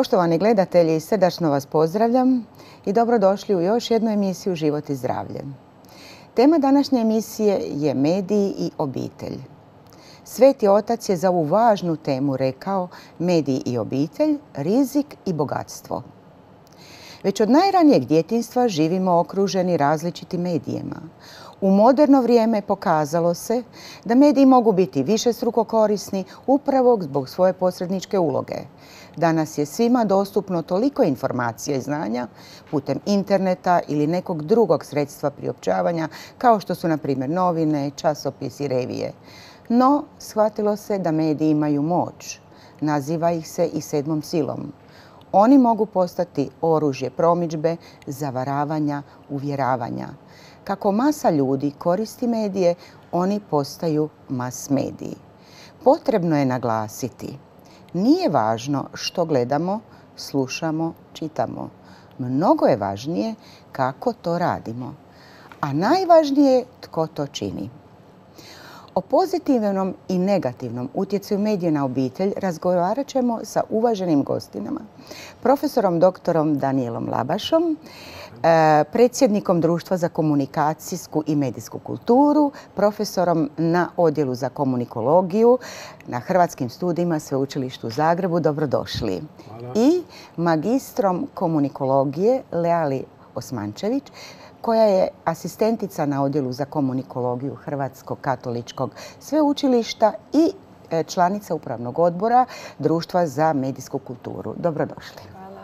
Poštovani gledatelji, srdačno vas pozdravljam i dobrodošli u još jednu emisiju Život i zdravlje. Tema današnje emisije je mediji i obitelj. Sveti Otac je za ovu važnu temu rekao: mediji i obitelj, rizik i bogatstvo. Već od najranijeg djetinjstva živimo okruženi različitim medijima. U moderno vrijeme pokazalo se da mediji mogu biti višestruko korisni upravo zbog svoje posredničke uloge. Danas je svima dostupno toliko informacija i znanja putem interneta ili nekog drugog sredstva priopćavanja, kao što su, na primjer, novine, časopisi, revije. No, shvatilo se da mediji imaju moć. Naziva ih se i sedmom silom. Oni mogu postati oružje promidžbe, zavaravanja, uvjeravanja. Kako masa ljudi koristi medije, oni postaju mas mediji. Potrebno je naglasiti: nije važno što gledamo, slušamo, čitamo. Mnogo je važnije kako to radimo. A najvažnije je tko to čini. O pozitivnom i negativnom utjecaju medija na obitelj razgovarat ćemo sa uvaženim gostinama, profesorom doktorom Danijelom Labašom, predsjednikom Društva za komunikacijsku i medijsku kulturu, profesorom na Odjelu za komunikologiju na Hrvatskim studijima Sveučilištu u Zagrebu. Dobrodošli. Hvala. I magistrom komunikologije Leali Osmančević, koja je asistentica na Odjelu za komunikologiju Hrvatskog katoličkog sveučilišta i članica Upravnog odbora Društva za medijsku kulturu. Dobrodošli.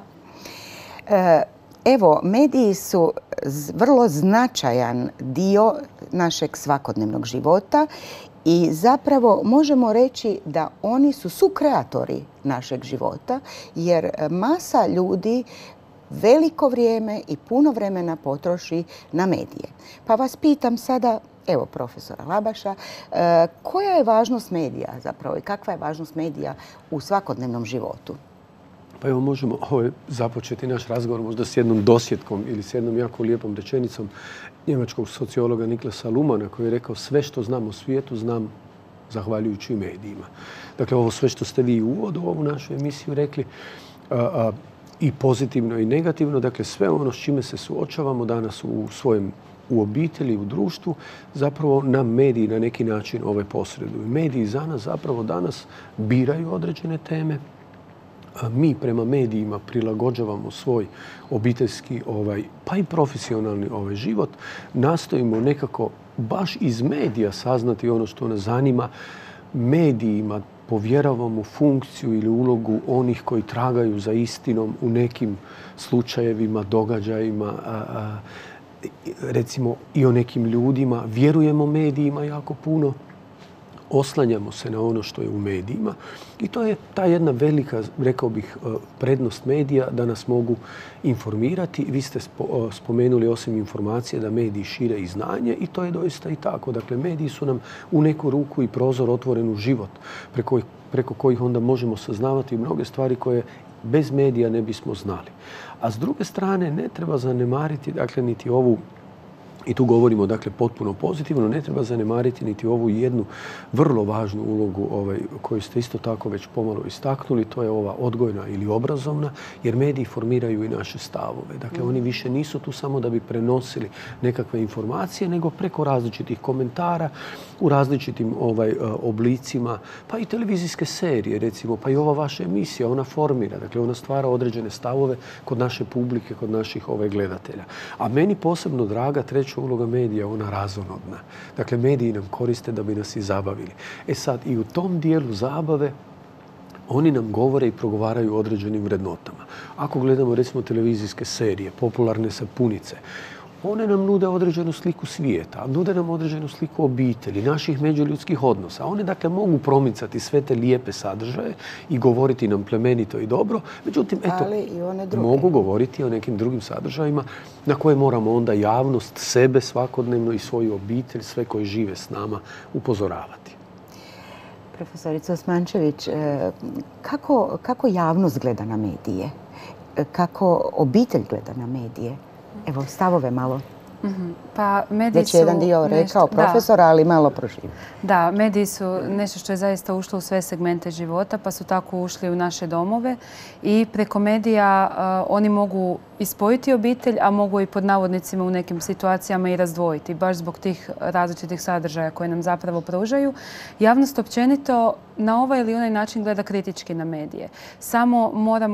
Hvala. Evo, mediji su vrlo značajan dio našeg svakodnevnog života i zapravo možemo reći da oni su sukreatori našeg života, jer masa ljudi veliko vrijeme i puno vremena potroši na medije. Pa vas pitam sada, evo, profesora Labaša, koja je važnost medija zapravo i kakva je važnost medija u svakodnevnom životu? Pa evo, možemo započeti naš razgovor možda s jednom dosjetkom ili s jednom jako lijepom rečenicom njemačkog sociologa Niklasa Luhmanna, koji je rekao: sve što znam o svijetu znam zahvaljujući medijima. Dakle, ovo sve što ste vi u uvodu u ovu našu emisiju rekli, i pozitivno i negativno, dakle sve ono s čime se suočavamo danas u obitelji, u društvu, zapravo nam mediji na neki način posreduju. Mediji za nas zapravo danas biraju određene teme. Mi prema medijima prilagođavamo svoj obiteljski, pa i profesionalni život. Nastojimo nekako baš iz medija saznati ono što nas zanima. Medijima povjeravamo funkciju ili ulogu onih koji tragaju za istinom u nekim slučajevima, događajima, recimo i o nekim ljudima. Vjerujemo medijima jako puno. Oslanjamo se na ono što je u medijima i to je ta jedna velika, rekao bih, prednost medija, da nas mogu informirati. Vi ste spomenuli osim informacije da mediji šire i znanje, i to je doista i tako. Dakle, mediji su nam u neku ruku i prozor otvoren u život, preko kojih onda možemo saznavati mnoge stvari koje bez medija ne bismo znali. A s druge strane ne treba zanemariti, dakle, niti ovu, i tu govorimo, dakle, potpuno pozitivno, ne treba zanemariti niti ovu jednu vrlo važnu ulogu koju ste isto tako već pomalo istaknuli, to je ova odgojna ili obrazovna, jer mediji formiraju i naše stavove. Dakle, oni više nisu tu samo da bi prenosili nekakve informacije, nego preko različitih komentara, u različitim oblicima, pa i televizijske serije, recimo, pa i ova vaša emisija, ona formira, dakle, ona stvara određene stavove kod naše publike, kod naših gledatelja. A meni posebno draga treća uloga medija, ona razonodna. Dakle, mediji nam koriste da bi nas i zabavili. E sad, i u tom dijelu zabave oni nam govore i progovaraju o određenim vrednotama. Ako gledamo, recimo, televizijske serije, popularne sapunice, one nam nude određenu sliku svijeta, nude nam određenu sliku obitelji, naših međuljudskih odnosa. One, dakle, mogu promicati sve te lijepe sadržaje i govoriti nam plemenito i dobro. Međutim, eto, mogu govoriti o nekim drugim sadržajima na koje moramo onda javnost, sebe svakodnevno i svoju obitelj, sve koji žive s nama, upozoravati. Profesorica Osmančević, kako javnost gleda na medije? Kako obitelj gleda na medije? Evo, stavove malo. Pa mediji već je jedan dio rekao profesora, ali malo proširio. Da, mediji su nešto što je zaista ušlo u sve segmente života, pa su tako ušli u naše domove i preko medija oni mogu ispojiti obitelj, a mogu i pod navodnicima u nekim situacijama i razdvojiti, baš zbog tih različitih sadržaja koje nam zapravo pružaju. Javnost općenito na ovaj ili onaj način gleda kritički na medije. Samo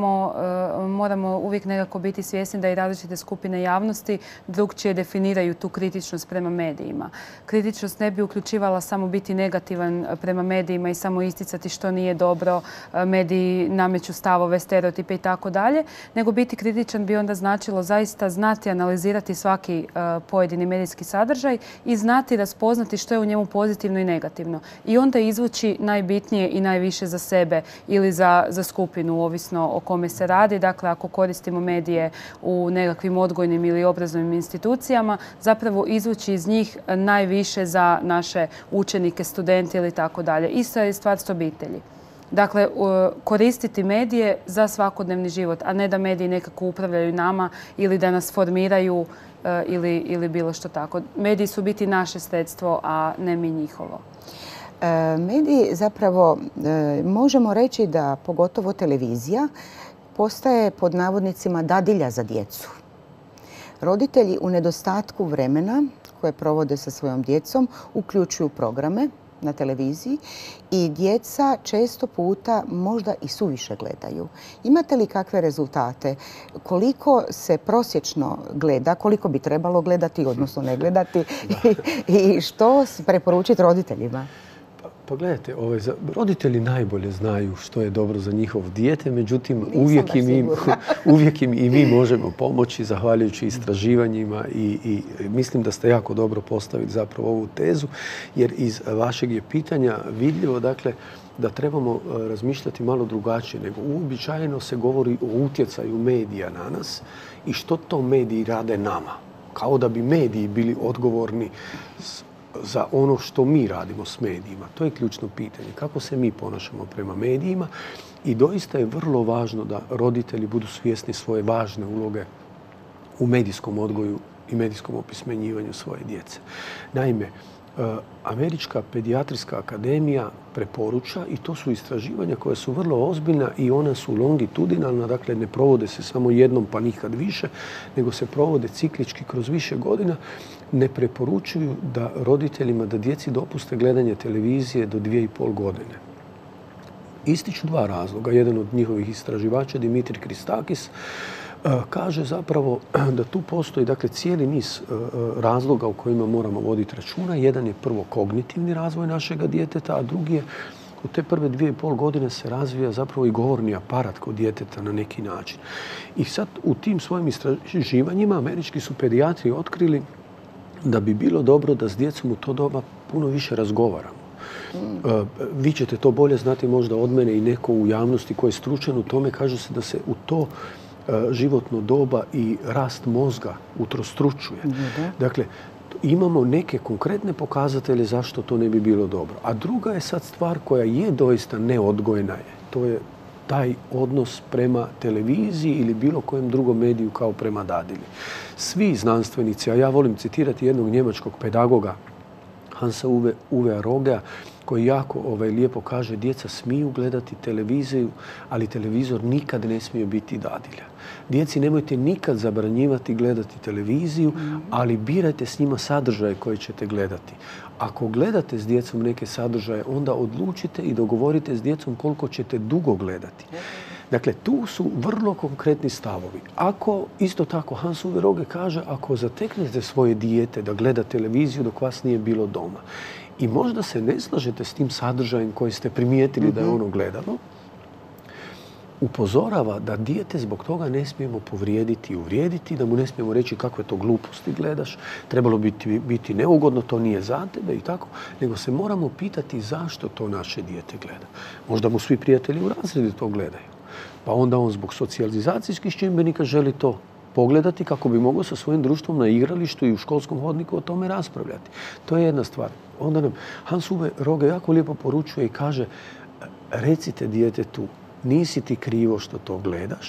moramo uvijek nekako biti svjesni da i različite skupine javnosti drukčije definiraju tu kritičnost prema medijima. Kritičnost ne bi uključivala samo biti negativan prema medijima i samo isticati što nije dobro, mediji nameću stavove, stereotipe i tako dalje, nego biti kritičan bi onda značilo zaista znati analizirati svaki pojedini medijski sadržaj i znati raspoznati što je u njemu pozitivno i negativno. I onda izvući najbitnije i najviše za sebe ili za skupinu, ovisno o kome se radi. Dakle, ako koristimo medije u nekakvim odgojnim ili obrazovnim institucijama, zapravo izvući iz njih najviše za naše učenike, studente ili tako dalje. Ista je stvar s obitelji. Dakle, koristiti medije za svakodnevni život, a ne da mediji nekako upravljaju nama ili da nas formiraju ili bilo što tako. Mediji su biti naše sredstvo, a ne mi njihovo. Mediji zapravo, možemo reći da pogotovo televizija postaje pod navodnicima dadilja za djecu. Roditelji u nedostatku vremena koje provode sa svojom djecom uključuju programe na televiziji i djeca često puta možda i suviše gledaju. Imate li kakve rezultate? Koliko se prosječno gleda, koliko bi trebalo gledati, odnosno ne gledati i što preporučiti roditeljima? Pa gledajte, roditelji najbolje znaju što je dobro za njihovo dijete, međutim uvijek im i mi možemo pomoći zahvaljujući istraživanjima i mislim da ste jako dobro postavili zapravo ovu tezu, jer iz vašeg je pitanja vidljivo dakle da trebamo razmišljati malo drugačije, nego uobičajeno se govori o utjecaju medija na nas i što to mediji rade nama. Kao da bi mediji bili odgovorni za ono što mi radimo s medijima. To je ključno pitanje. Kako se mi ponašamo prema medijima i doista je vrlo važno da roditelji budu svjesni svoje važne uloge u medijskom odgoju i medijskom opismenjivanju svoje djece. Naime, Američka pedijatrijska akademija preporuča, i to su istraživanja koja su vrlo ozbiljna i ona su longitudinalna, dakle ne provode se samo jednom pa nikad više, nego se provode ciklički kroz više godina, ne preporučuju da roditeljima da djeci dopuste gledanje televizije do 2,5 godine. Ističu dva razloga. Jedan od njihovih istraživača, Dimitri Christakis, kaže zapravo da tu postoji dakle, cijeli niz razloga u kojima moramo voditi računa. Jedan je prvo kognitivni razvoj našega djeteta, a drugi je u te prve 2,5 godine se razvija zapravo i govorni aparat kod djeteta na neki način. I sad u tim svojim istraživanjima američki su pedijatri otkrili da bi bilo dobro da s djecom u to doba puno više razgovaramo. Vi ćete to bolje znati možda od mene i neko u javnosti koji je stručan u tome. Kaže se da se u to životno doba i rast mozga utrostručuje. Dakle, imamo neke konkretne pokazatelje zašto to ne bi bilo dobro. A druga je sad stvar koja je doista neodgojna. To je taj odnos prema televiziji ili bilo kojem drugom mediju kao prema dadilji. Svi znanstvenici, a ja volim citirati jednog njemačkog pedagoga, Hansa Uwea Rogea, koji jako lijepo kaže: djeca smiju gledati televiziju, ali televizor nikad ne smije biti dadilja. Djeci nemojte nikad zabranjivati gledati televiziju, ali birajte s njima sadržaje koje ćete gledati. Ako gledate s djecom neke sadržaje, onda odlučite i dogovorite s djecom koliko ćete dugo gledati. Dakle, tu su vrlo konkretni stavovi. Ako, isto tako, Hans Uwe Roge kaže, ako zateknete svoje dijete da gleda televiziju dok vas nije bilo doma i možda se ne slažete s tim sadržajem koji ste primijetili da je ono gledalo, upozorava da dijete zbog toga ne smijemo povrijediti i uvrijediti, da mu ne smijemo reći kakve to gluposti gledaš, trebalo biti neugodno, to nije za tebe i tako, nego se moramo pitati zašto to naše dijete gleda. Možda mu svi prijatelji u razredu to gledaju, pa onda on zbog socijalizacijskih čimbenika želi to pogledati kako bi mogao sa svojim društvom na igralištu i u školskom hodniku o tome raspravljati. To je jedna stvar. Onda nam Hans Uwe Roge jako lijepo poručuje i kaže: recite djetetu, nisi ti krivo što to gledaš,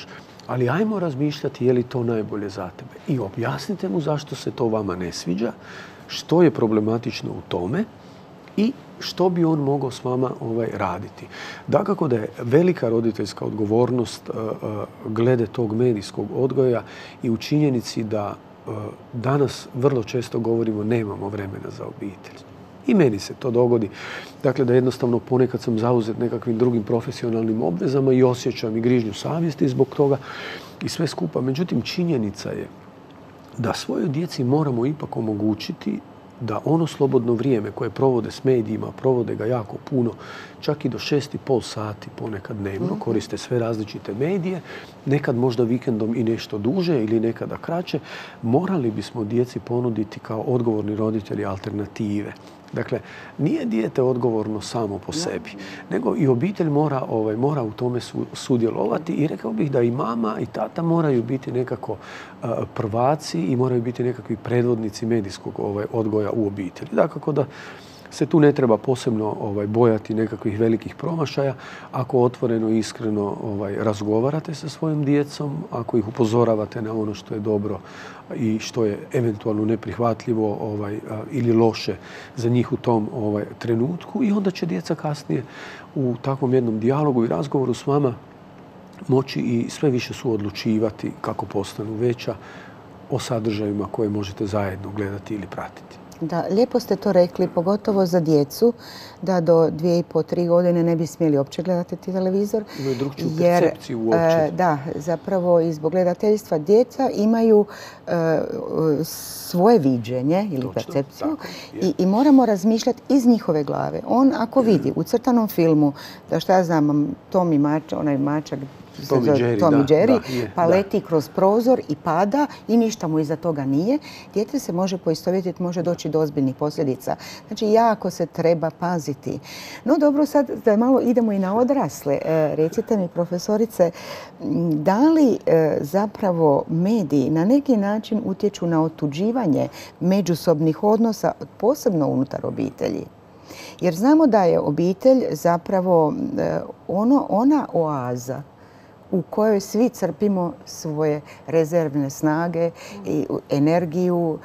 ali ajmo razmišljati je li to najbolje za tebe. I objasnite mu zašto se to vama ne sviđa, što je problematično u tome i što bi on mogao s vama raditi. Dakako da je velika roditeljska odgovornost glede tog medijskog odgoja i u činjenici da danas vrlo često govorimo nemamo vremena za obitelj. I meni se to dogodi. Dakle, da jednostavno ponekad sam zauzet nekakvim drugim profesionalnim obvezama i osjećam i grižnju savjesti zbog toga i sve skupa. Međutim, činjenica je da svojoj djeci moramo ipak omogućiti da ono slobodno vrijeme koje provode s medijima, provode ga jako puno, čak i do 6,5 sati ponekad dnevno, koriste sve različite medije, nekad možda vikendom i nešto duže ili nekada kraće, morali bismo djeci ponuditi kao odgovorni roditelji alternative. Dakle, nije dijete odgovorno samo po sebi, nego i obitelj mora u tome sudjelovati i rekao bih da i mama i tata moraju biti nekako prvaci i moraju biti nekakvi predvodnici medijskog odgoja u obitelji. Dakako da se tu ne treba posebno bojati nekakvih velikih promašaja ako otvoreno i iskreno razgovarate sa svojim djecom, ako ih upozoravate na ono što je dobro i što je eventualno neprihvatljivo ili loše za njih u tom trenutku i onda će djeca kasnije u takvom jednom dijalogu i razgovoru s vama moći i sve više suodlučivati kako postanu veća o sadržajima koje možete zajedno gledati ili pratiti. Da, lijepo ste to rekli, pogotovo za djecu, da do 2,5-3 godine ne bi smjeli uopće gledati televizor. Imaju drugčiju percepciju uopće. Da, zapravo i zbog gledateljstva djeca imaju svoje viđenje ili percepciju i moramo razmišljati iz njihove glave. On ako vidi u crtanom filmu, da šta ja znam, Tom i onaj mačak, Tom i Jerry, pa leti kroz prozor i pada i ništa mu iza toga nije. Dijete se može poistovjetiti, može doći do ozbiljnih posljedica. Znači, jako se treba paziti. No dobro, sad da malo idemo i na odrasle. Recite mi, profesorice, da li zapravo mediji na neki način utječu na otuđivanje međusobnih odnosa, posebno unutar obitelji? Jer znamo da je obitelj zapravo ona oaza u kojoj svi crpimo svoje rezervne snage, i energiju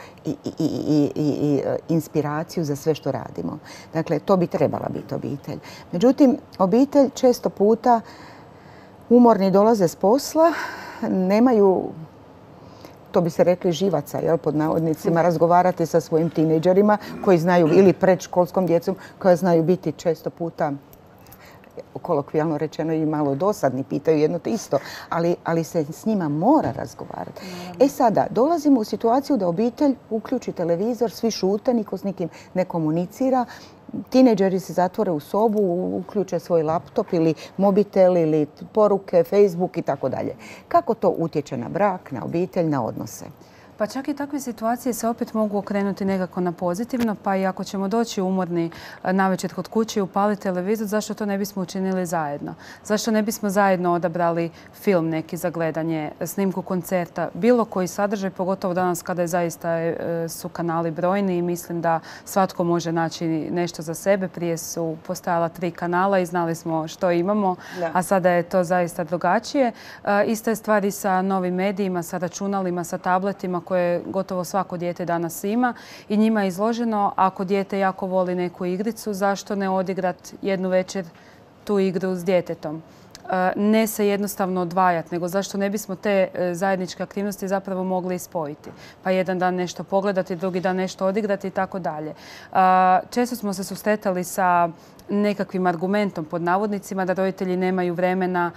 i inspiraciju za sve što radimo. Dakle, to bi trebala biti obitelj. Međutim, obitelj često puta umorni dolaze s posla, nemaju, to bi se rekli, živaca, pod navodnicima, razgovarati sa svojim tinejdžerima koji znaju, ili predškolskom djecom, koja znaju biti često puta, kolokvijalno rečeno, i malo dosadni, pitaju jedno te isto, ali se s njima mora razgovarati. Sada, dolazimo u situaciju da obitelj uključi televizor, svi šute, niko s nikim ne komunicira, tinejdžeri se zatvore u sobu, uključe svoj laptop ili mobitel ili poruke, Facebook i tako dalje. Kako to utječe na brak, na obitelj, na odnose? Pa čak i takve situacije se opet mogu okrenuti nekako na pozitivno, pa i ako ćemo doći umorni navečer kod kuće i upaliti televizor, zašto to ne bismo učinili zajedno? Zašto ne bismo zajedno odabrali film neki za gledanje, snimku koncerta, bilo koji sadržaj, pogotovo danas kada je zaista su kanali brojni i mislim da svatko može naći nešto za sebe. Prije su postojala 3 kanala i znali smo što imamo, a sada je to zaista drugačije. Ista je stvar i sa novim medijima, sa računalima, sa tabletima koje gotovo svako dijete danas ima i njima je izloženo. Ako dijete jako voli neku igricu, zašto ne odigrati jednu večer tu igru s djetetom? Ne se jednostavno odvajati, nego zašto ne bismo te zajedničke aktivnosti zapravo mogli spojiti. Pa jedan dan nešto pogledati, drugi dan nešto odigrati i tako dalje. Često smo se susretali sa nekakvim argumentom pod navodnicima da roditelji nemaju vremena,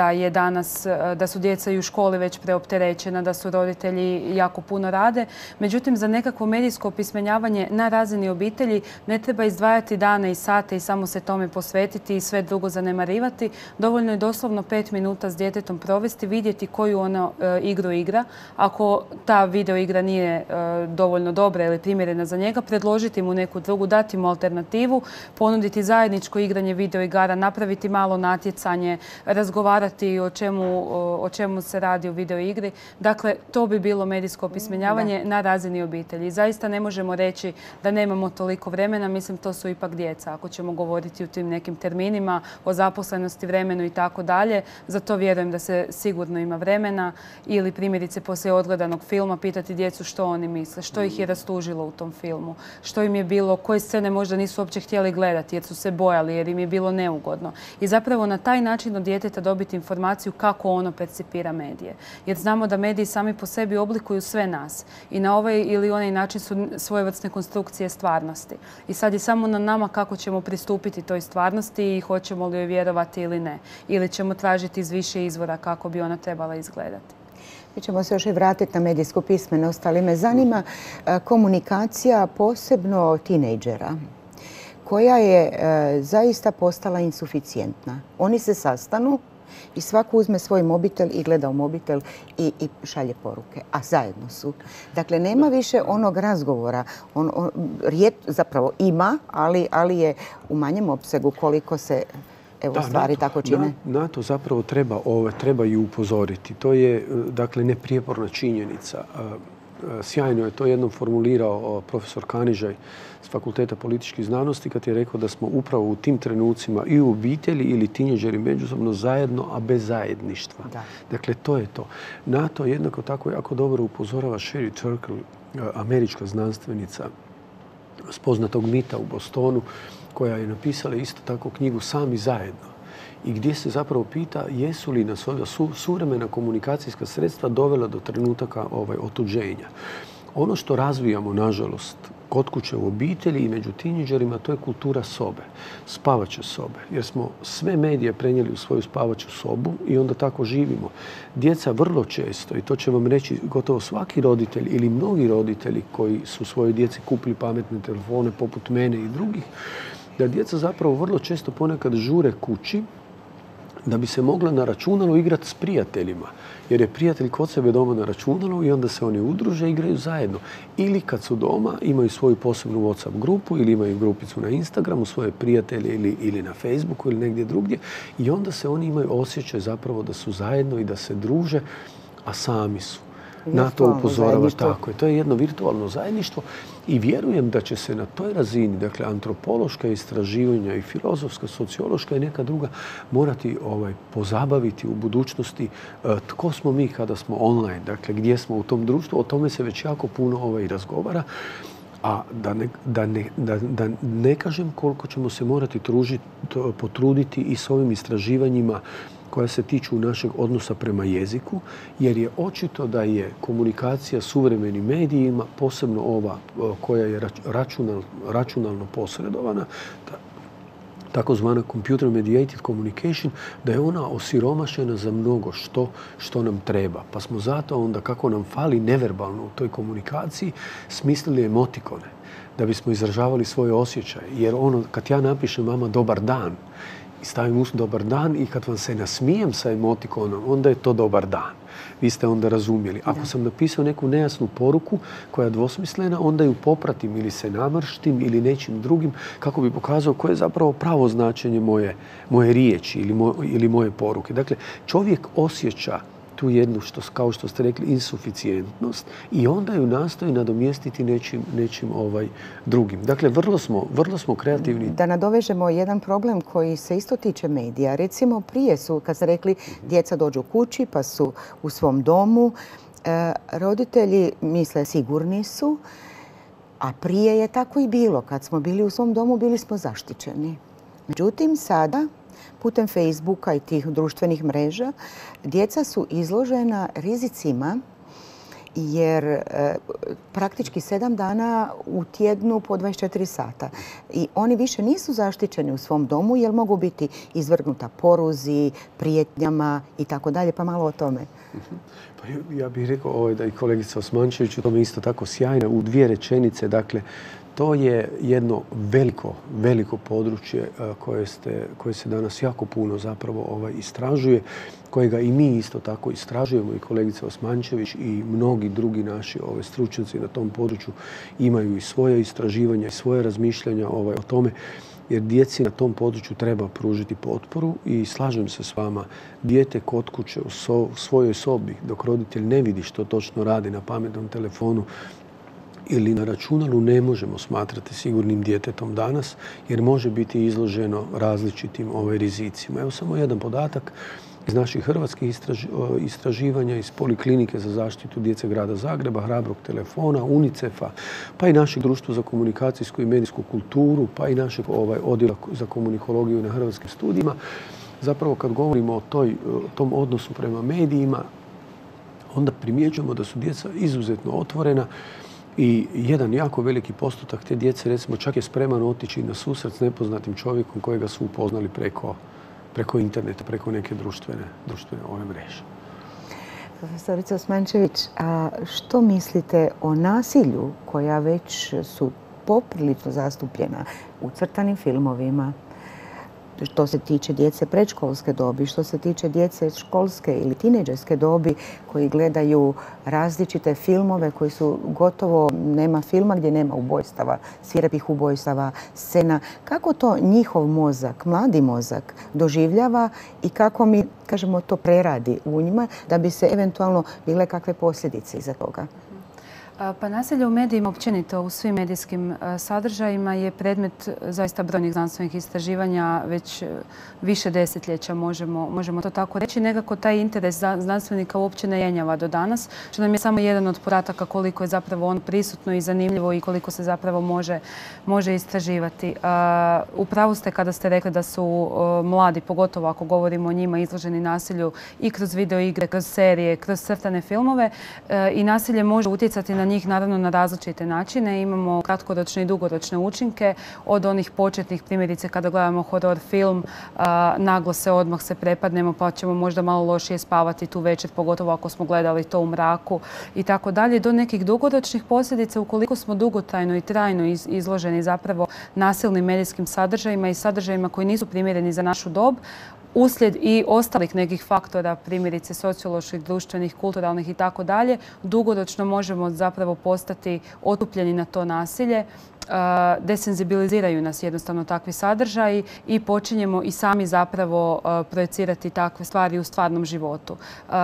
da su djeca i u školi već preopterećena, da su roditelji jako puno rade. Međutim, za nekakvo medijsko opismenjavanje na razini obitelji ne treba izdvajati dane i sate i samo se tome posvetiti i sve drugo zanemarivati. Dovoljno je doslovno 5 minuta s djetetom provesti, vidjeti koju ono igru igra. Ako ta video igra nije dovoljno dobra ili primjerena za njega, predložiti mu neku drugu, dati mu alternativu, ponuditi zajedno zajedničko igranje video igara, napraviti malo natjecanje, razgovarati o čemu se radi u video igri. Dakle, to bi bilo medijsko opismenjavanje na razini obitelji. Zaista ne možemo reći da nemamo toliko vremena, mislim to su ipak djeca. Ako ćemo govoriti u tim nekim terminima o zaposlenosti, vremenu i tako dalje, za to vjerujem da se sigurno ima vremena. Ili primjerice poslije odgledanog filma pitati djecu što oni misle, što ih je rastužilo u tom filmu, što im je bilo, koje scene možda nisu uopće htjeli gledati jer su se bojali, jer im je bilo neugodno. I zapravo na taj način od djeteta dobiti informaciju kako ono percipira medije. Jer znamo da mediji sami po sebi oblikuju sve nas i na ovaj ili onaj način su svojevrsne konstrukcije stvarnosti. I sad je samo na nama kako ćemo pristupiti toj stvarnosti i hoćemo li joj vjerovati ili ne. Ili ćemo tražiti iz više izvora kako bi ona trebala izgledati. Mi ćemo se još i vratiti na medijsku pismenost, ali me zanima komunikacija posebno tinejdžera koja je zaista postala insuficijentna. Oni se sastanu i svako uzme svoj mobitel i gleda u mobitel i šalje poruke, a zajedno su. Dakle, nema više onog razgovora. Zapravo ima, ali je u manjem opsegu koliko se stvari tako čine. Na to zapravo treba i upozoriti. To je, dakle, neprijeporna činjenica. Sjajno je to jednom formulirao profesor Kanižaj s Fakulteta političkih znanosti kad je rekao da smo upravo u tim trenucima i u obitelji ili tinejdžeri međusobno zajedno, a bez zajedništva. Dakle, to je to. Na to jednako tako jako dobro upozorava Sherry Turkle, američka znanstvenica s poznatog MIT-a u Bostonu, koja je napisala isto tako knjigu Sami zajedno i gdje se zapravo pita jesu li nas ova suvremena komunikacijska sredstva dovela do trenutaka otuđenja. Ono što razvijamo, nažalost, kod kuće u obitelji i među tinejdžerima, to je kultura sobe, spavaće sobe. Jer smo sve medije prenijeli u svoju spavaću sobu i onda tako živimo. Djeca vrlo često, i to će vam reći gotovo svaki roditelj ili mnogi roditelji koji su svojoj djeci kupili pametne telefone poput mene i drugih, da djeca zapravo vrlo često ponekad žure kući da bi se mogla na računalu igrati s prijateljima. Jer je prijatelj kod sebe doma na računalu i onda se oni udruže i igraju zajedno. Ili kad su doma imaju svoju posebnu WhatsApp grupu ili imaju grupicu na Instagramu, svoje prijatelje ili na Facebooku ili negdje drugdje. I onda se oni imaju osjećaj zapravo da su zajedno i da se druže, a sami su. Na to upozorava tako. To je jedno virtualno zajedništvo i vjerujem da će se na toj razini, dakle antropološka istraživanja i filozofska, sociološka i neka druga morati pozabaviti u budućnosti tko smo mi kada smo online, dakle gdje smo u tom društvu. O tome se već jako puno razgovara. A da ne kažem koliko ćemo se morati potruditi i s ovim istraživanjima koja se tiču našeg odnosa prema jeziku, jer je očito da je komunikacija suvremenim medijima, posebno ova koja je računalno posredovana, takozvana computer mediated communication, da je ona osiromašena za mnogo što nam treba. Pa smo zato onda, kako nam fali neverbalno u toj komunikaciji, smislili emotikone da bismo izražavali svoje osjećaje. Jer kad ja napišem vama dobar dan, i stavim uz dobar dan i kad vam se nasmijem sa emotikonom, onda je to dobar dan. Vi ste onda razumjeli. Ako sam napisao neku nejasnu poruku koja je dvosmislena, onda ju popratim ili se namrštim ili nečim drugim kako bi pokazao koje je zapravo pravo značenje moje riječi ili moje poruke. Dakle, čovjek osjeća tu jednu, kao što ste rekli, insuficijentnost i onda ju nastoji nadomjestiti nečim drugim. Dakle, vrlo smo kreativni. Da nadovežemo jedan problem koji se isto tiče medija. Recimo, prije su, kad ste rekli, djeca dođu kući pa su u svom domu, roditelji misle sigurni su, a prije je tako i bilo. Kad smo bili u svom domu, bili smo zaštićeni. Međutim, sada putem Facebooka i tih društvenih mreža, djeca su izložena rizicima jer praktički 7 dana u tjednu po 24 sata. I oni više nisu zaštićeni u svom domu jer mogu biti izvrgnuta poruzi, prijetnjama i tako dalje. Pa malo o tome. Pa ja bih rekao da i kolegica Osmančević u tome isto tako sjajna u 2 rečenice. Dakle, to je jedno veliko područje koje se danas jako puno zapravo istražuje, kojega i mi isto tako istražujemo i kolegica Osmančević i mnogi drugi naši stručnjaci na tom području imaju i svoje istraživanja i svoje razmišljanja o tome. jer djeci na tom području treba pružiti potporu i slažem se s vama. Dijete kod kuće u svojoj sobi, dok roditelj ne vidi što točno radi na pametnom telefonu ili na računalu, ne možemo smatrati sigurnim djetetom danas, jer može biti izloženo različitim rizicima. Evo samo jedan podatak iz naših hrvatskih istraživanja, iz Poliklinike za zaštitu djece grada Zagreba, Hrabrog telefona, UNICEF-a, pa i našeg društva za komunikacijsku i medijsku kulturu, pa i našeg odjela za komunikologiju na Hrvatskim studijima. Zapravo kad govorimo o tom odnosu prema medijima, onda primjećujemo da su djeca izuzetno otvorena i jedan jako veliki postotak te djece, recimo, čak je spreman otići na susret s nepoznatim čovjekom kojega su upoznali preko interneta, preko neke društvene mreže. Profesorica Osmančević, a što mislite o nasilju koja već su poprilično zastupljena u crtanim filmovima, što se tiče djece predškolske dobi, što se tiče djece školske ili tinejdžerske dobi koji gledaju različite filmove koji su gotovo, nema filma gdje nema ubojstava, svirepih ubojstava, scena. Kako to njihov mozak, mladi mozak doživljava i kako mi, kažemo, to preradi u njima da bi se eventualno bile kakve posljedice iza toga? Pa nasilje u medijima, općenito u svim medijskim sadržajima, je predmet zaista brojnih znanstvenih istraživanja već više desetljeća, možemo to tako reći. Nekako taj interes znanstvenika uopće ne jenjava do danas, što nam je samo jedan od podataka koliko je zapravo on prisutno i zanimljivo i koliko se zapravo može istraživati. U pravu ste kada ste rekli da su mladi, pogotovo ako govorimo o njima, izloženi nasilju i kroz video igre, kroz serije, kroz crtane filmove, i nasilje može utjecati na njih naravno na različite načine. Imamo kratkoročne i dugoročne učinke, od onih početnih, primjerice kada gledamo horor film, naglo odmah se prepadnemo pa ćemo možda malo lošije spavati tu večer, pogotovo ako smo gledali to u mraku i tako dalje, do nekih dugoročnih posljedica ukoliko smo dugotrajno i trajno izloženi zapravo nasilnim medijskim sadržajima i sadržajima koji nisu primjereni za našu dob, uslijed i ostalih nekih faktora, primjerice socioloških, društvenih, kulturalnih i tako dalje, dugoročno možemo zapravo postati otupljeni na to nasilje. Desenzibiliziraju nas jednostavno takvi sadržaji i počinjemo i sami zapravo projecirati takve stvari u stvarnom životu.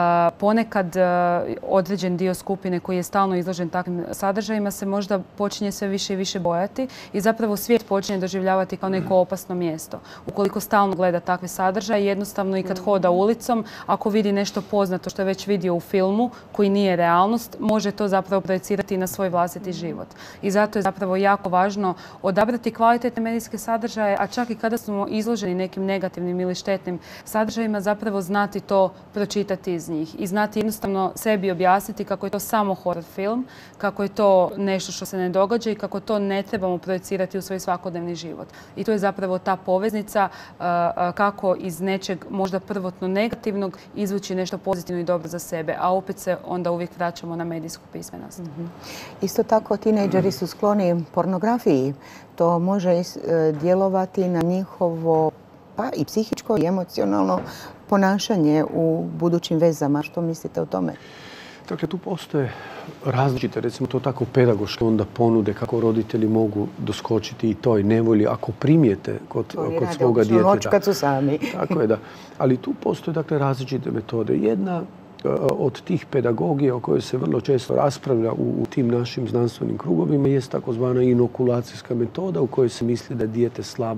Ponekad određen dio skupine koji je stalno izložen takvim sadržajima se možda počinje sve više i više bojati i zapravo svijet počinje doživljavati kao neko opasno mjesto. Ukoliko stalno gleda takve sadržaje, jednostavno i kad hoda ulicom, ako vidi nešto poznato što je već vidio u filmu koji nije realnost, može to zapravo projecirati i na svoj vlastiti život. I zato je zapravo jako važno odabrati kvalitetne medijske sadržaje, a čak i kada smo izloženi nekim negativnim ili štetnim sadržajima, zapravo znati to pročitati iz njih i znati jednostavno sebi objasniti kako je to samo horror film, kako je to nešto što se ne događa i kako to ne trebamo projecirati u svoj svakodnevni život. I to je zapravo ta poveznica kako iz nečeg možda prvotno negativnog izvući nešto pozitivno i dobro za sebe, a opet se onda uvijek vraćamo na medijsku pismenost. Isto tako, tinejdžeri su skloni pornografiji. To može djelovati na njihovo pa i psihičko i emocionalno ponašanje u budućim vezama. Što mislite o tome? Dakle, tu postoje različite, recimo to tako pedagoške onda ponude kako roditelji mogu doskočiti i toj nevolji ako primijete kod svoga djeteta. Noć kad su sami. Tako je, da. Ali tu postoje, dakle, različite metode. Jedna od tih pedagogija o kojoj se vrlo često raspravlja u tim našim znanstvenim krugovima jest takozvana inokulacijska metoda u kojoj se misli da je dijete slab,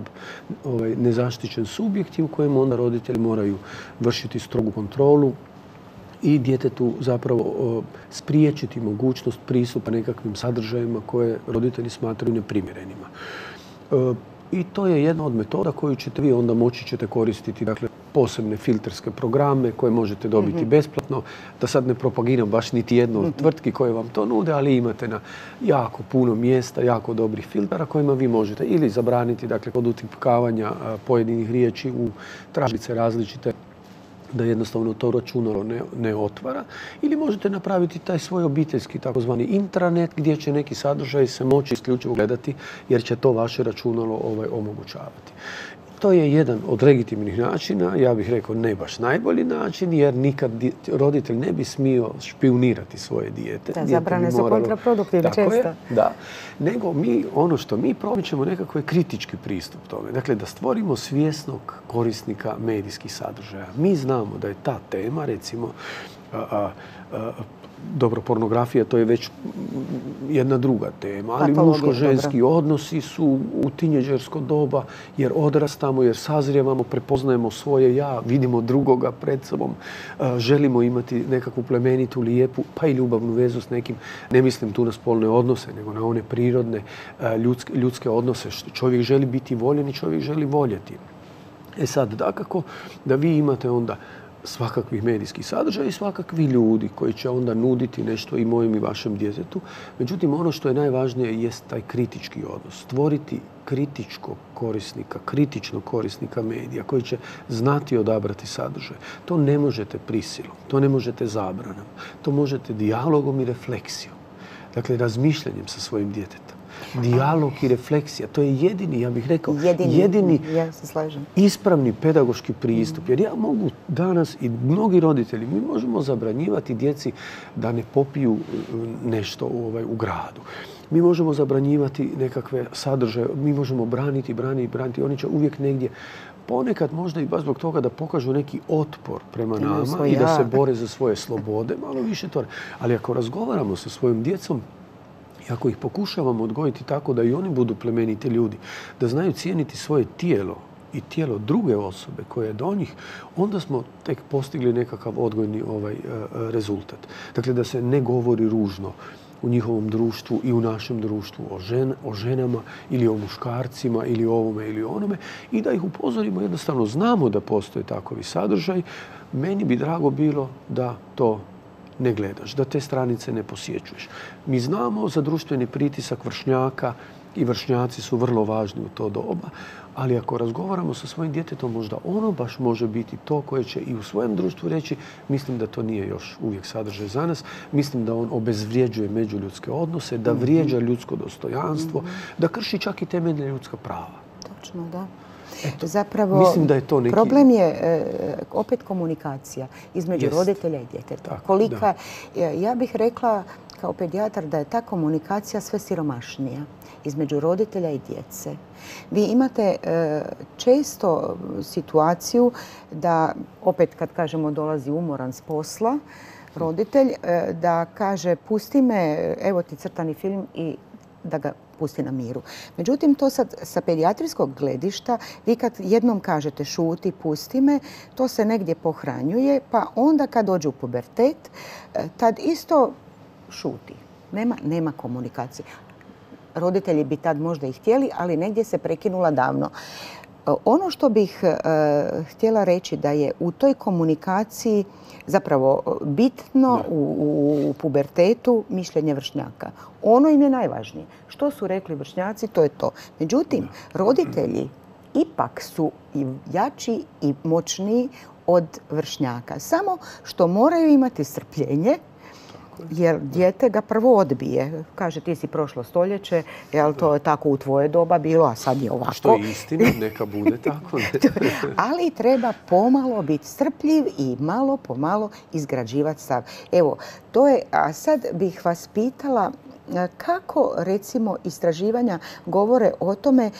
nezaštićen subjekt i u kojem onda roditelji moraju vršiti strogu kontrolu i djetetu zapravo spriječiti mogućnost pristupa nekakvim sadržajima koje roditelji smatraju neprimjerenima. I to je jedna od metoda koju ćete vi onda moći koristiti, dakle, posebne filterske programe koje možete dobiti besplatno. Da sad ne propagiram baš niti jednu od tvrtki koje vam to nude, ali imate na jako puno mjesta, jako dobrih filtera kojima vi možete ili zabraniti, dakle, kod utipkavanja pojedinih riječi u tražilice različite, da jednostavno to računalo ne otvara, ili možete napraviti taj svoj obiteljski takozvani intranet gdje će neki sadržaj se moći isključivo gledati jer će to vaše računalo omogućavati. To je jedan od legitimnih načina, ja bih rekao ne baš najbolji način, jer nikad roditelj ne bi smio špijunirati svoje dijete. Da, zabrane su kontraproduktivne često. Da, nego ono što mi promičemo nekako je kritički pristup tome. Dakle, da stvorimo svjesnog korisnika medijskih sadržaja. Mi znamo da je ta tema, recimo, dobro, pornografija to je već jedna druga tema, ali muško-ženski odnosi su u tinejdžersko doba jer odrastamo, jer sazrijevamo, prepoznajemo svoje ja, vidimo drugoga pred sobom, želimo imati nekakvu plemenitu, lijepu, pa i ljubavnu vezu s nekim. Ne mislim tu na spolne odnose, nego na one prirodne ljudske odnose. Čovjek želi biti voljen i čovjek želi voljeti. Sad, dakako da vi imate onda svakakvih medijskih sadržaja i svakakvi ljudi koji će onda nuditi nešto i mojem i vašem djetetu. Međutim, ono što je najvažnije jest taj kritički odnos. Stvoriti kritičnog korisnika medija koji će znati odabrati sadržaj. To ne možete prisilom, to ne možete zabranom. To možete dijalogom i refleksijom. Dakle, razmišljanjem sa svojim djetetom. Dijalog i refleksija, to je jedini, ja bih rekao, jedini ispravni pedagoški pristup. Jer ja mogu danas i mnogi roditelji, mi možemo zabranjivati djeci da ne popiju nešto u gradu. Mi možemo zabranjivati nekakve sadržaje, mi možemo braniti. Oni će uvijek negdje, ponekad možda i baš zbog toga da pokažu neki otpor prema nama i da se bore za svoje slobode, malo više to. Ali ako razgovaramo sa svojom djecom, i ako ih pokušavamo odgojiti tako da i oni budu plemeniti ljudi, da znaju cijeniti svoje tijelo i tijelo druge osobe koje je do njih, onda smo tek postigli nekakav odgojni rezultat. Dakle, da se ne govori ružno u njihovom društvu i u našem društvu o ženama ili o muškarcima ili o ovome ili onome i da ih upozorimo. Jednostavno znamo da postoje takovi sadržaj. Meni bi drago bilo da to ne gledaš, da te stranice ne posjećuješ. Mi znamo za društveni pritisak vršnjaka i vršnjaci su vrlo važni u to doba, ali ako razgovaramo sa svojim djetetom, možda ono baš može biti to koje će i u svojem društvu reći mislim da to nije još uvijek sadržaj za nas, mislim da on obezvrijeđuje međuljudske odnose, da vrijeđa ljudsko dostojanstvo, da krši čak i temeljna ljudska prava. Točno, da. Zapravo, mislim da je to neki... problem je opet komunikacija između roditelja i djeteta. Ja bih rekla kao pedijatar da je ta komunikacija sve siromašnija između roditelja i djece. Vi imate često situaciju da, opet kad kažemo dolazi umoran s posla, roditelj da kaže pusti me, evo ti crtani film i da ga pusti na miru. Međutim, to sad sa pedijatrijskog gledišta, vi kad jednom kažete šuti, pusti me, to se negdje pohranjuje, pa onda kad dođe u pubertet, tad isto šuti. Nema komunikacije. Roditelji bi tad možda i htjeli, ali negdje se prekinula davno. Ono što bih htjela reći da je u toj komunikaciji zapravo bitno u pubertetu mišljenje vršnjaka. Ono im je najvažnije. Što su rekli vršnjaci, to je to. Međutim, roditelji ipak su i jači i moćniji od vršnjaka. Samo što moraju imati strpljenje, jer dijete ga prvo odbije. Kaže, ti si prošlo stoljeće, jel to je tako u tvoje doba bilo, a sad je ovako. Što je istina, neka bude tako. Ali treba pomalo biti strpljiv i malo po malo izgrađivati stav. Evo, to je, a sad bih vas pitala kako, recimo, istraživanja govore o tome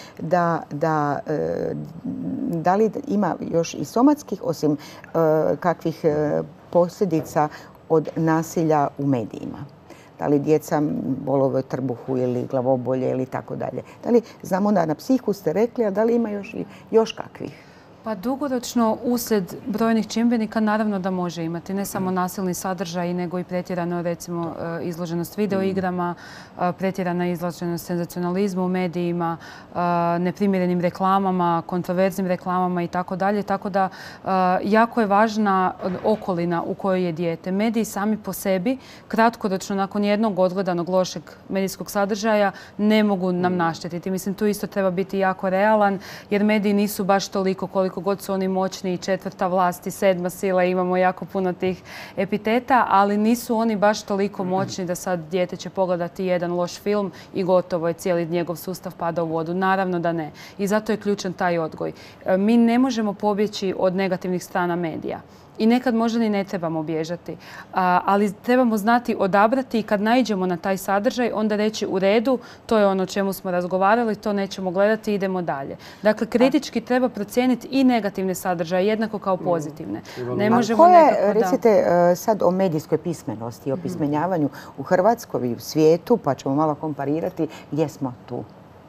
da li ima još i somatskih, osim kakvih posljedica od nasilja u medijima. Da li djeca bolove trbuhu ili glavobolje ili tako dalje. Da li znamo da na psihu ste rekli, a da li ima još kakvih? Pa dugoročno uslijed brojnih čimbenika naravno da može imati ne samo nasilni sadržaj, nego i pretjerano recimo izloženost videoigrama, pretjerana izloženost senzacionalizmu u medijima, neprimjerenim reklamama, kontroverznim reklamama i tako dalje. Tako da jako je važna okolina u kojoj je dijete. Mediji sami po sebi kratkoročno nakon jednog odgledanog lošeg medijskog sadržaja ne mogu nam naštetiti. Mislim, tu isto treba biti jako realan jer mediji nisu baš toliko koliko koliko god su oni moćni i četvrta vlast i sedma sila, imamo jako puno tih epiteta, ali nisu oni baš toliko moćni da sad dijete će pogledati jedan loš film i gotovo je, cijeli njegov sustav pada u vodu. Naravno da ne. I zato je ključan taj odgoj. Mi ne možemo pobjeći od negativnih strana medija. I nekad možda ni ne trebamo bježati. Ali trebamo znati odabrati i kad naiđemo na taj sadržaj, onda reći u redu, to je ono o čemu smo razgovarali, to nećemo gledati, idemo dalje. Dakle, kritički treba procijeniti i negativne sadržaje, jednako kao pozitivne. Ne možemo nekako, recite sad o medijskoj pismenosti i o pismenjavanju u Hrvatskoj i u svijetu, pa ćemo malo komparirati gdje smo tu.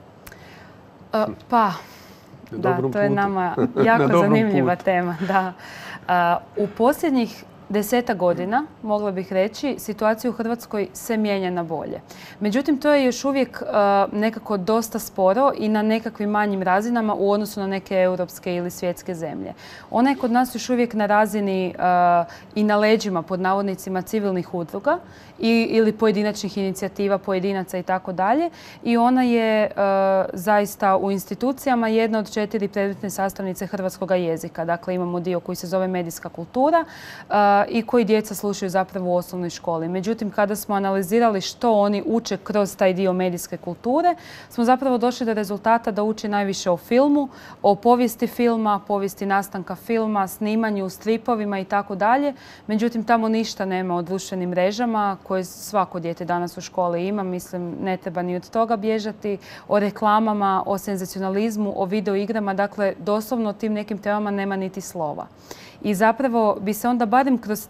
Pa, da, to je nama jako zanimljiva tema. Da. U posljednjih 10 godina, mogla bih reći, situacija u Hrvatskoj se mijenja na bolje. Međutim, to je još uvijek nekako dosta sporo i na nekakvim manjim razinama u odnosu na neke europske ili svjetske zemlje. Ona je kod nas još uvijek na razini i na leđima, pod navodnicima, civilnih udruga ili pojedinačnih inicijativa, pojedinaca i tako dalje. I ona je zaista u institucijama jedna od 4 predmetne sastavnice hrvatskog jezika. Dakle, imamo dio koji se zove medijska kultura i koji djeca slušaju zapravo u osnovnoj školi. Međutim, kada smo analizirali što oni uče kroz taj dio medijske kulture, smo zapravo došli do rezultata da uče najviše o filmu, o povijesti filma, povijesti nastanka filma, snimanju, stripovima i tako dalje. Međutim, tamo ništa nema o društvenim mrežama koje svako dijete danas u školi ima. Mislim, ne treba ni od toga bježati. O reklamama, o senzacionalizmu, o videoigrama. Dakle, doslovno o tim nekim temama nema niti slova. I zapravo bi se onda barem kroz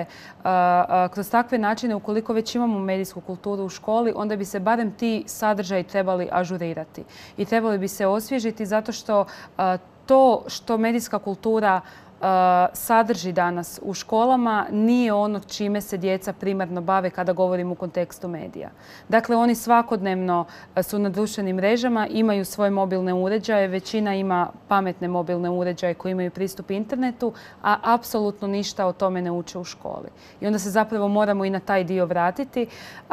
takve načine, ukoliko već imamo medijsku kulturu u školi, onda bi se barem ti sadržaji trebali ažurirati. I trebali bi se osvježiti zato što to što medijska kultura sadrži danas u školama nije ono čime se djeca primarno bave kada govorimo u kontekstu medija. Dakle, oni svakodnevno su na društvenim mrežama, imaju svoje mobilne uređaje, većina ima pametne mobilne uređaje koji imaju pristup internetu, a apsolutno ništa o tome ne uče u školi. I onda se zapravo moramo i na taj dio vratiti.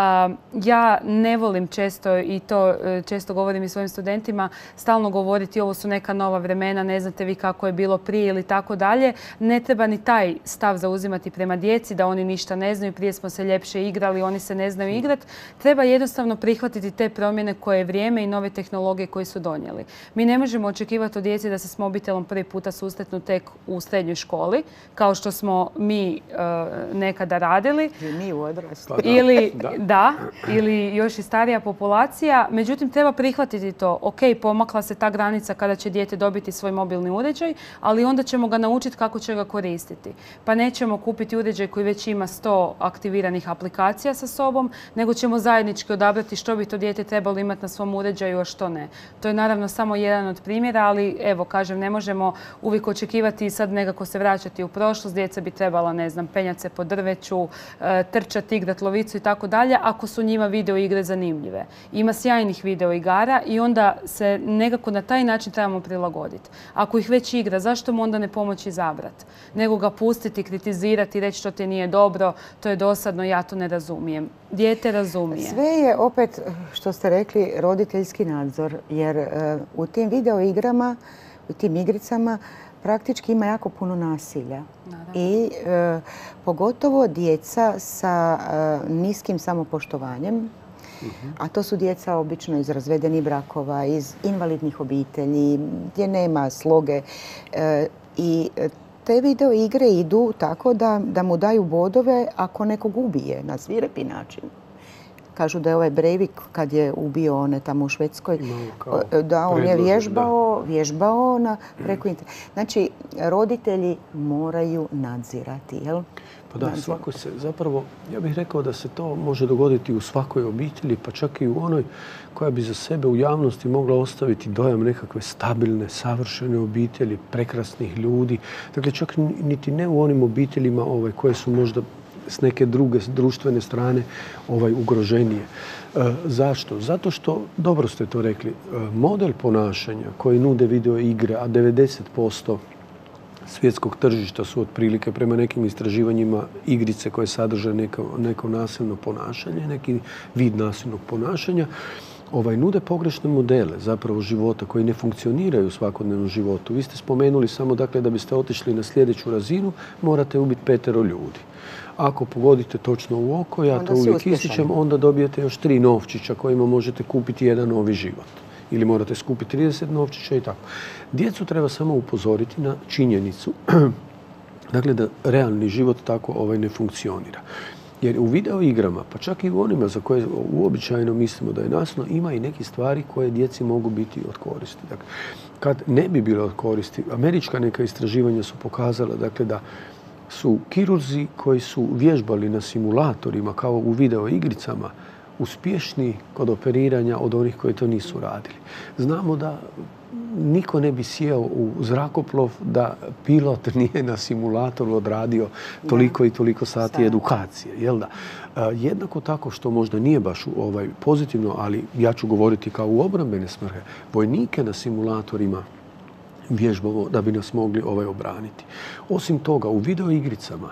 Ja ne volim često, i to često govorim i svojim studentima, stalno govoriti ovo su neka nova vremena, ne znate vi kako je bilo prije ili tako dalje. Ne treba ni taj stav zauzimati prema djeci da oni ništa ne znaju, prije smo se ljepše igrali, oni se ne znaju igrati. Treba jednostavno prihvatiti te promjene koje je vrijeme i nove tehnologije koje su donijeli. Mi ne možemo očekivati od djeci da se s mobitelom prvi puta susretnu tek u srednjoj školi, kao što smo mi nekada radili. Mi u odraslu. Ili još i starija populacija. Međutim, treba prihvatiti to. Ok, pomakla se ta granica kada će dijete dobiti svoj mobilni uređaj, ali onda ćemo ga naučiti kako će ga koristiti. Pa nećemo kupiti uređaj koji već ima 100 aktiviranih aplikacija sa sobom, nego ćemo zajednički odabrati što bi to dijete trebalo imati na svom uređaju, a što ne. To je naravno samo jedan od primjera, ali evo, kažem, ne možemo uvijek očekivati i sad nekako se vraćati u prošlost. Djeca bi trebala, ne znam, penjati se po drveću, trčati, igrati lovicu i tako dalje, ako su njima video igre zanimljive. Ima sjajnih video igara i onda se nekako na taj način trebamo prilagoditi. Ako ih već igra, zašto mu onda ne pomoći izabrati? Nego ga pustiti, kritizirati, reći što ti nije dobro, to je dosadno, ja to ne razumijem. Dijete razumije. Sve je opet, što ste rekli, roditeljski nadzor, jer u tim video igrama, u tim igricama, praktički ima jako puno nasilja. Naravno. I pogotovo djeca sa niskim samopoštovanjem, a to su djeca obično iz razvedenih brakova, iz invalidnih obitelji, gdje nema sloge. I te video igre idu tako da mu daju bodove ako nekog ubije na svirepi način. Kažu da je ovaj Breivik kad je ubio one tamo u Švedskoj, da on je vježbao preko interneta. Znači, roditelji moraju nadzirati, jel? Pa da, svako se zapravo, ja bih rekao da se to može dogoditi u svakoj obitelji, pa čak i u onoj koja bi za sebe u javnosti mogla ostaviti dojam nekakve stabilne, savršene obitelji, prekrasnih ljudi. Dakle, čak niti ne u onim obiteljima koje su možda s neke druge društvene strane ugroženije. Zašto? Zato što, dobro ste to rekli, model ponašanja koji nude video igre, a 90% svjetskog tržišta su otprilike prema nekim istraživanjima igrice koje sadrže neko nasilno ponašanje, neki vid nasilnog ponašanja. nude pogrešne modele zapravo života koji ne funkcioniraju u svakodnevnom životu. Vi ste spomenuli samo dakle da biste otišli na sljedeću razinu morate ubiti 5 ljudi. Ako pogodite točno u oko, ja to uvijek ističem, onda dobijete još 3 novčića kojima možete kupiti jedan novi život. Ili morate skupiti 30 novčića i tako. Djecu treba samo upozoriti na činjenicu dakle da realni život tako ne funkcionira. Jer u video igrama, pa čak i u onima za koje uobičajeno mislimo da je nasno, ima i neke stvari koje djeci mogu biti od koristi. Dakle, kad ne bi bilo od koristi, američka neka istraživanja su pokazala dakle, da su kirurzi koji su vježbali na simulatorima kao u video igricama uspješni kod operiranja od onih koji to nisu radili. Znamo da niko ne bi sjeo u zrakoplov da pilot nije na simulatoru odradio toliko i toliko sati edukacije. Jel da? Jednako tako što možda nije baš pozitivno, ali ja ću govoriti kao u obrambene svrhe, vojnike na simulatorima vježbamo da bi nas mogli obraniti. Osim toga, u videoigricama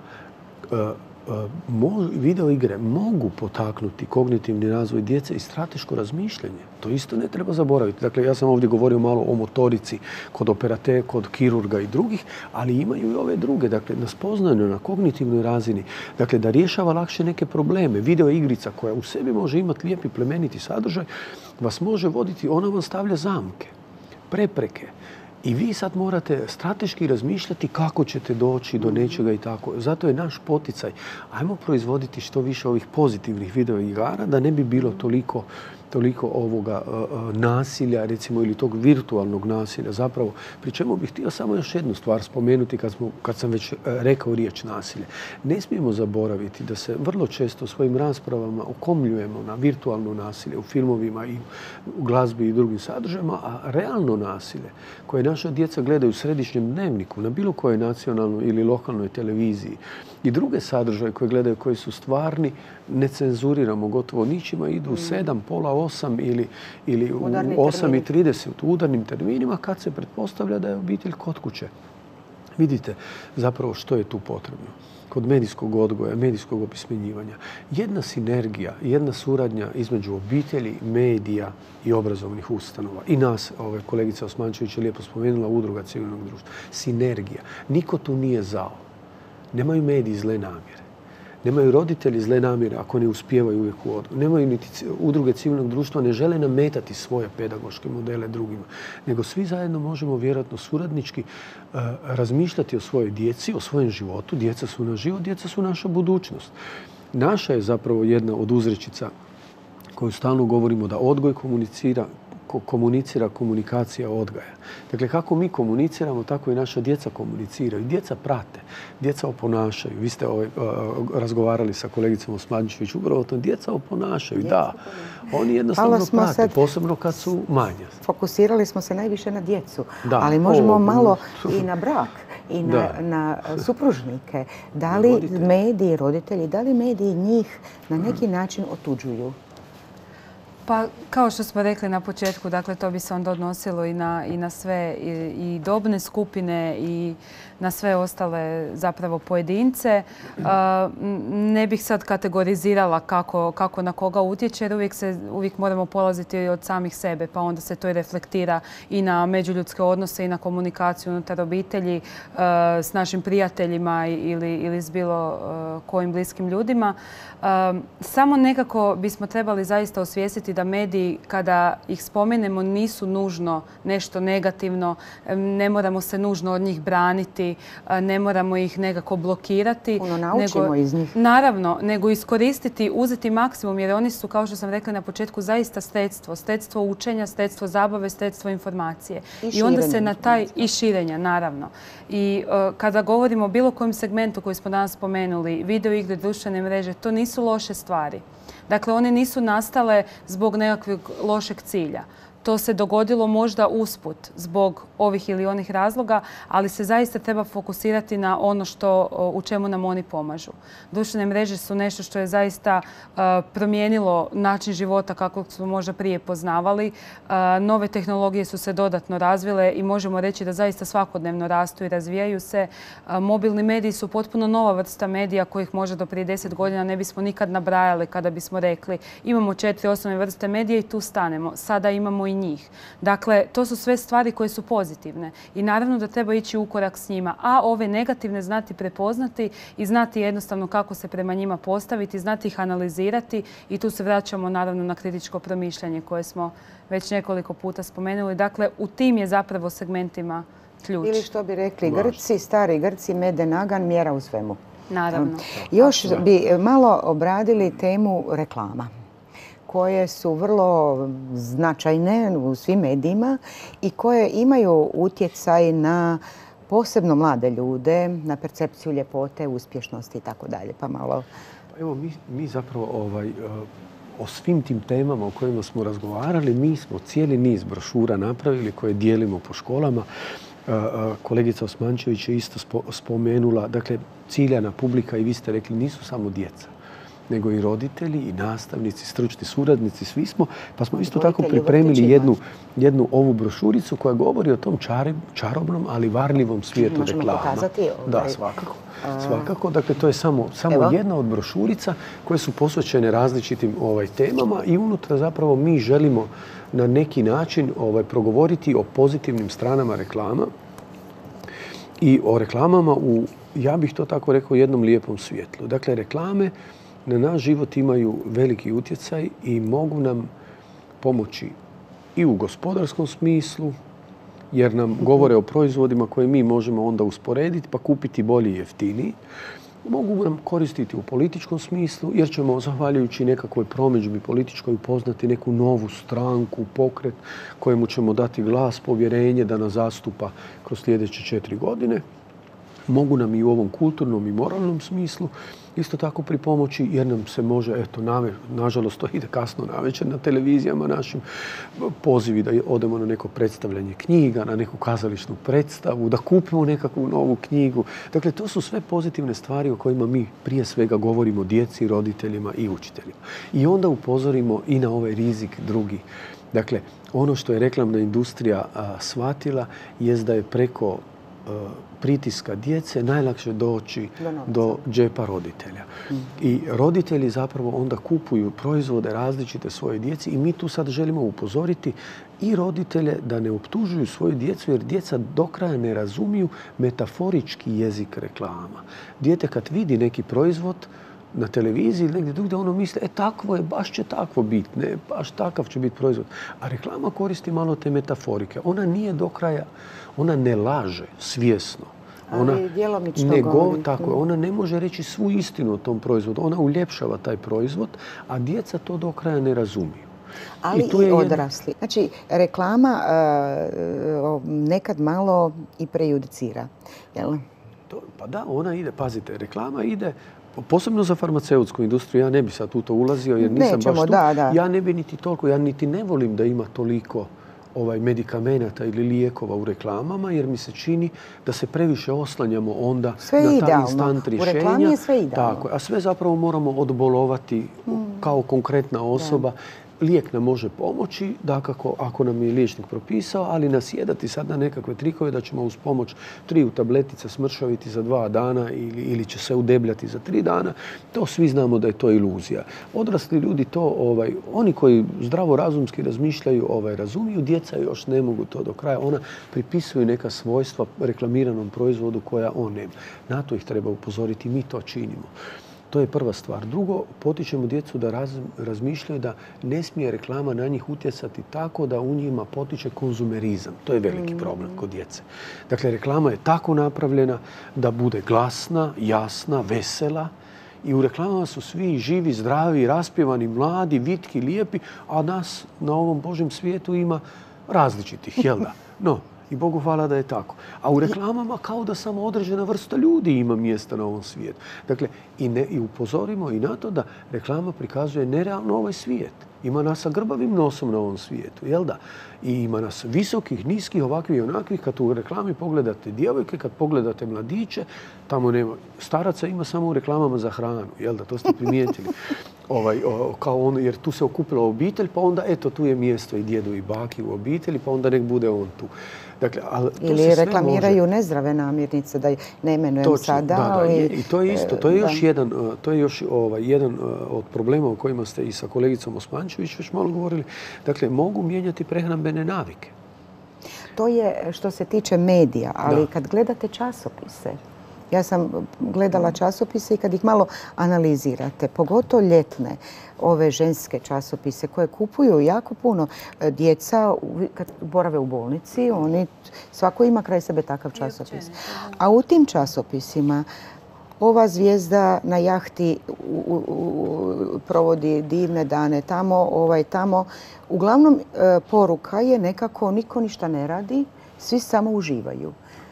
videoigre mogu potaknuti kognitivni razvoj djece i strateško razmišljanje. To isto ne treba zaboraviti. Dakle, ja sam ovdje govorio malo o motorici kod operatera, kod kirurga i drugih, ali imaju i ove druge. Dakle, na spoznanju, na kognitivnoj razini. Dakle, da rješava lakše neke probleme. Videoigrica koja u sebi može imati lijepi plemeniti sadržaj, vas može voditi, ona vam stavlja zamke, prepreke. I vi sad morate strateški razmišljati kako ćete doći do nečega i tako. Zato je naš poticaj. Ajmo proizvoditi što više ovih pozitivnih videoigara da ne bi bilo toliko ovoga nasilja, recimo, ili tog virtualnog nasilja. Zapravo, pri čemu bih htio samo još jednu stvar spomenuti kad sam već rekao riječ nasilje. Ne smijemo zaboraviti da se vrlo često u svojim raspravama okomljujemo na virtualno nasilje u filmovima i u glazbi i drugim sadržajima, a realno nasilje koje naša djeca gledaju u središnjem dnevniku, na bilo kojoj nacionalnoj ili lokalnoj televiziji i druge sadržaje koje gledaju, koji su stvarni, ne cenzuriramo gotovo ničima, idu u 7, pola 8 ili u 8:30 u udarnim terminima kad se pretpostavlja da je obitelj kod kuće. Vidite zapravo što je tu potrebno. Kod medijskog odgoja, medijskog opismenjivanja. Jedna sinergija, jedna suradnja između obitelji, medija i obrazovnih ustanova. I nas, kolegica Osmančević je lijepo spomenula, udruga civilnog društva. Sinergija. Niko tu nije zao. Nemaju mediji zle namjere. Nemaju roditelji zle namjere ako ne uspijevaju uvijek u odgoju. Nemaju niti udruge civilnog društva, ne žele nametati svoje pedagoške modele drugima. Nego svi zajedno možemo vjerojatno suradnički razmišljati o svojoj djeci, o svojem životu. Djeca su naš život, djeca su naša budućnost. Naša je zapravo jedna od uzrečica koju stalno govorimo da odgoj komunicira, komunikacija odgaja. Dakle, kako mi komuniciramo, tako i naša djeca komuniciraju. Djeca prate, djeca oponašaju. Vi ste razgovarali sa kolegicom Osmančević, upravo to, djeca oponašaju, da. Oni jednostavno prate, posebno kad su manje. Fokusirali smo se najviše na djecu, ali možemo malo i na brak i na supružnike. Da li mediji, roditelji, da li mediji njih na neki način otuđuju? Pa, kao što smo rekli na početku, dakle, to bi se onda odnosilo i na sve i dobne skupine i na sve ostale zapravo pojedince. Ne bih sad kategorizirala kako na koga utječe, jer uvijek moramo polaziti od samih sebe, pa onda se to i reflektira i na međuljudske odnose i na komunikaciju unutar obitelji s našim prijateljima ili s bilo kojim bliskim ljudima. Samo nekako bismo trebali zaista osvijestiti da mediji, kada ih spomenemo, nisu nužno nešto negativno, ne moramo se nužno od njih braniti, ne moramo ih nekako blokirati. Puno naučimo iz njih. Naravno, nego iskoristiti, uzeti maksimum, jer oni su, kao što sam rekla na početku, zaista sredstvo učenja, sredstvo zabave, sredstvo informacije. I onda se na taj i širenja, naravno. I kada govorimo o bilo kojem segmentu koji smo danas spomenuli, video igre, društvene mreže, to nisu loše stvari. Dakle, one nisu nastale zbog nekakvog lošeg cilja. to se dogodilo možda usput zbog ovih ili onih razloga, ali se zaista treba fokusirati na ono u čemu nam oni pomažu. Društvene mreže su nešto što je zaista promijenilo način života kako smo možda prije poznavali. Nove tehnologije su se dodatno razvile i možemo reći da zaista svakodnevno rastu i razvijaju se. Mobilni mediji su potpuno nova vrsta medija kojih možda do prije 10 godina ne bismo nikad nabrajali kada bismo rekli imamo 4 osnovne vrste medija i tu stanemo. Sada imamo i njih. Dakle, to su sve stvari koje su pozitivne i naravno da treba ići u korak s njima, a ove negativne znati prepoznati i znati jednostavno kako se prema njima postaviti, znati ih analizirati i tu se vraćamo naravno na kritičko promišljanje koje smo već nekoliko puta spomenuli. Dakle, u tim je zapravo segmentima ključ. Ili što bi rekli Grci, stari Grci, mede nagan, mjera u svemu. Naravno. Još bi malo obradili temu reklama, koje su vrlo značajne u svim medijima i koje imaju utjecaj na posebno mlade ljude, na percepciju ljepote, uspješnosti i tako dalje. Pa malo... Evo, mi zapravo o svim tim temama o kojima smo razgovarali, mi smo cijeli niz brošura napravili koje dijelimo po školama. Kolegica Osmančević je isto spomenula, dakle, ciljana publika, i vi ste rekli, nisu samo djeca, nego i roditelji, i nastavnici, stručni suradnici, svi smo. Pa smo isto tako pripremili jednu ovu brošuricu koja govori o tom čarobnom, ali varljivom svijetu reklama. Možemo pokazati? Da, svakako. Svakako. Dakle, to je samo jedna od brošurica koje su posvećene različitim temama i unutra zapravo mi želimo na neki način progovoriti o pozitivnim stranama reklama i o reklamama ja bih to tako rekao, jednom lijepom svjetlu. Dakle, reklame na naš život imaju veliki utjecaj i mogu nam pomoći i u gospodarskom smislu, jer nam govore o proizvodima koje mi možemo onda usporediti pa kupiti bolji i jeftiniji. Mogu nam koristiti u političkom smislu, jer ćemo, zahvaljujući nekakvoj promidžbi političkoj, upoznati neku novu stranku, pokret kojemu ćemo dati glas, povjerenje da nas zastupa kroz sljedeće 4 godine. Mogu nam i u ovom kulturnom i moralnom smislu isto tako pripomoći, jer nam se može, nažalost to ide kasno navečer na televizijama našim, pozivi da odemo na neko predstavljanje knjiga, na neku kazališnu predstavu, da kupimo nekakvu novu knjigu. Dakle, to su sve pozitivne stvari o kojima mi prije svega govorimo djeci, roditeljima i učiteljima. I onda upozorimo i na ovaj rizik drugi. Dakle, ono što je reklamna industrija shvatila jest da je preko pritiska djece najlakše doći do džepa roditelja. I roditelji zapravo onda kupuju proizvode različite svoje djeci i mi tu sad želimo upozoriti i roditelje da ne optužuju svoju djecu, jer djeca do kraja ne razumiju metaforički jezik reklama. Dijete kad vidi neki proizvod na televiziji ili negdje drugdje, ono misle, takvo je, baš će takvo biti, ne, baš takav će biti proizvod. A reklama koristi malo te metaforike. Ona nije do kraja, ona ne laže svjesno. Ali djelomično govori. Tako je, ona ne može reći svu istinu o tom proizvodu. Ona uljepšava taj proizvod, a djeca to do kraja ne razumiju. Ali i odrasli. Znači, reklama nekad malo i prejudicira, jel? Pa da, ona ide, pazite, reklama ide, posebno za farmaceutsku industriju, ja ne bi sad u to ulazio jer nisam baš tu. Ja ne bi niti toliko, ja niti ne volim da ima toliko medikamenata ili lijekova u reklamama, jer mi se čini da se previše oslanjamo onda na taj instant rješenja. U reklami je sve idealno. Tako, a sve zapravo moramo odbolovati kao konkretna osoba. Lijek nam može pomoći, dakako, ako nam je liječnik propisao, ali nasjedati sad na nekakve trikove da ćemo uz pomoć 3 tabletice smršaviti za 2 dana ili će se udebljati za 3 dana, to svi znamo da je to iluzija. Odrasli ljudi to, oni koji zdravorazumski razmišljaju, razumiju, djeca još ne mogu to do kraja. Ona pripisuju neka svojstva reklamiranom proizvodu koja on nema. Na to ih treba upozoriti, mi to činimo. To je prva stvar. Drugo, potičemo djecu da razmišljaju da ne smije reklama na njih utjecati tako da u njima potiče konzumerizam. To je veliki problem kod djece. Dakle, reklama je tako napravljena da bude glasna, jasna, vesela i u reklamama su svi živi, zdravi, raspjevani, mladi, vitki, lijepi, a nas na ovom Božjem svijetu ima različitih, jel da? No, i Bogu hvala da je tako. A u reklamama kao da samo određena vrsta ljudi ima mjesta na ovom svijetu. Dakle, i upozorimo i na to da reklama prikazuje nerealno ovaj svijet. Ima nas sa grbavim nosom na ovom svijetu, jel da? I ima nas visokih, niskih, ovakvih i onakvih. Kad u reklami pogledate djevojke, kad pogledate mladiće, tamo nema. Staraca ima samo u reklamama za hranu, jel da? To ste primijetili. Jer tu se okupila obitelj, pa onda eto tu je mjesto i djedu i baki u obitelji, pa onda nek bude on tu. Dakle, ili reklamiraju nezdrave namirnice, da ne imenujem sada. I to je isto. To je još jedan od problema o kojima ste i sa kolegicom Osmančević već malo govorili. Dakle, mogu mijenjati prehrambene navike. To je što se tiče medija, ali kad gledate časopise, ja sam gledala časopise i kad ih malo analizirate, pogotovo ljetne, ove ženske časopise koje kupuju jako puno djeca kad borave u bolnici, svako ima kraj sebe takav časopis. A u tim časopisima ova zvijezda na jahti provodi divne dane tamo. Uglavnom poruka je nekako niko ništa ne radi, svi samo uživaju.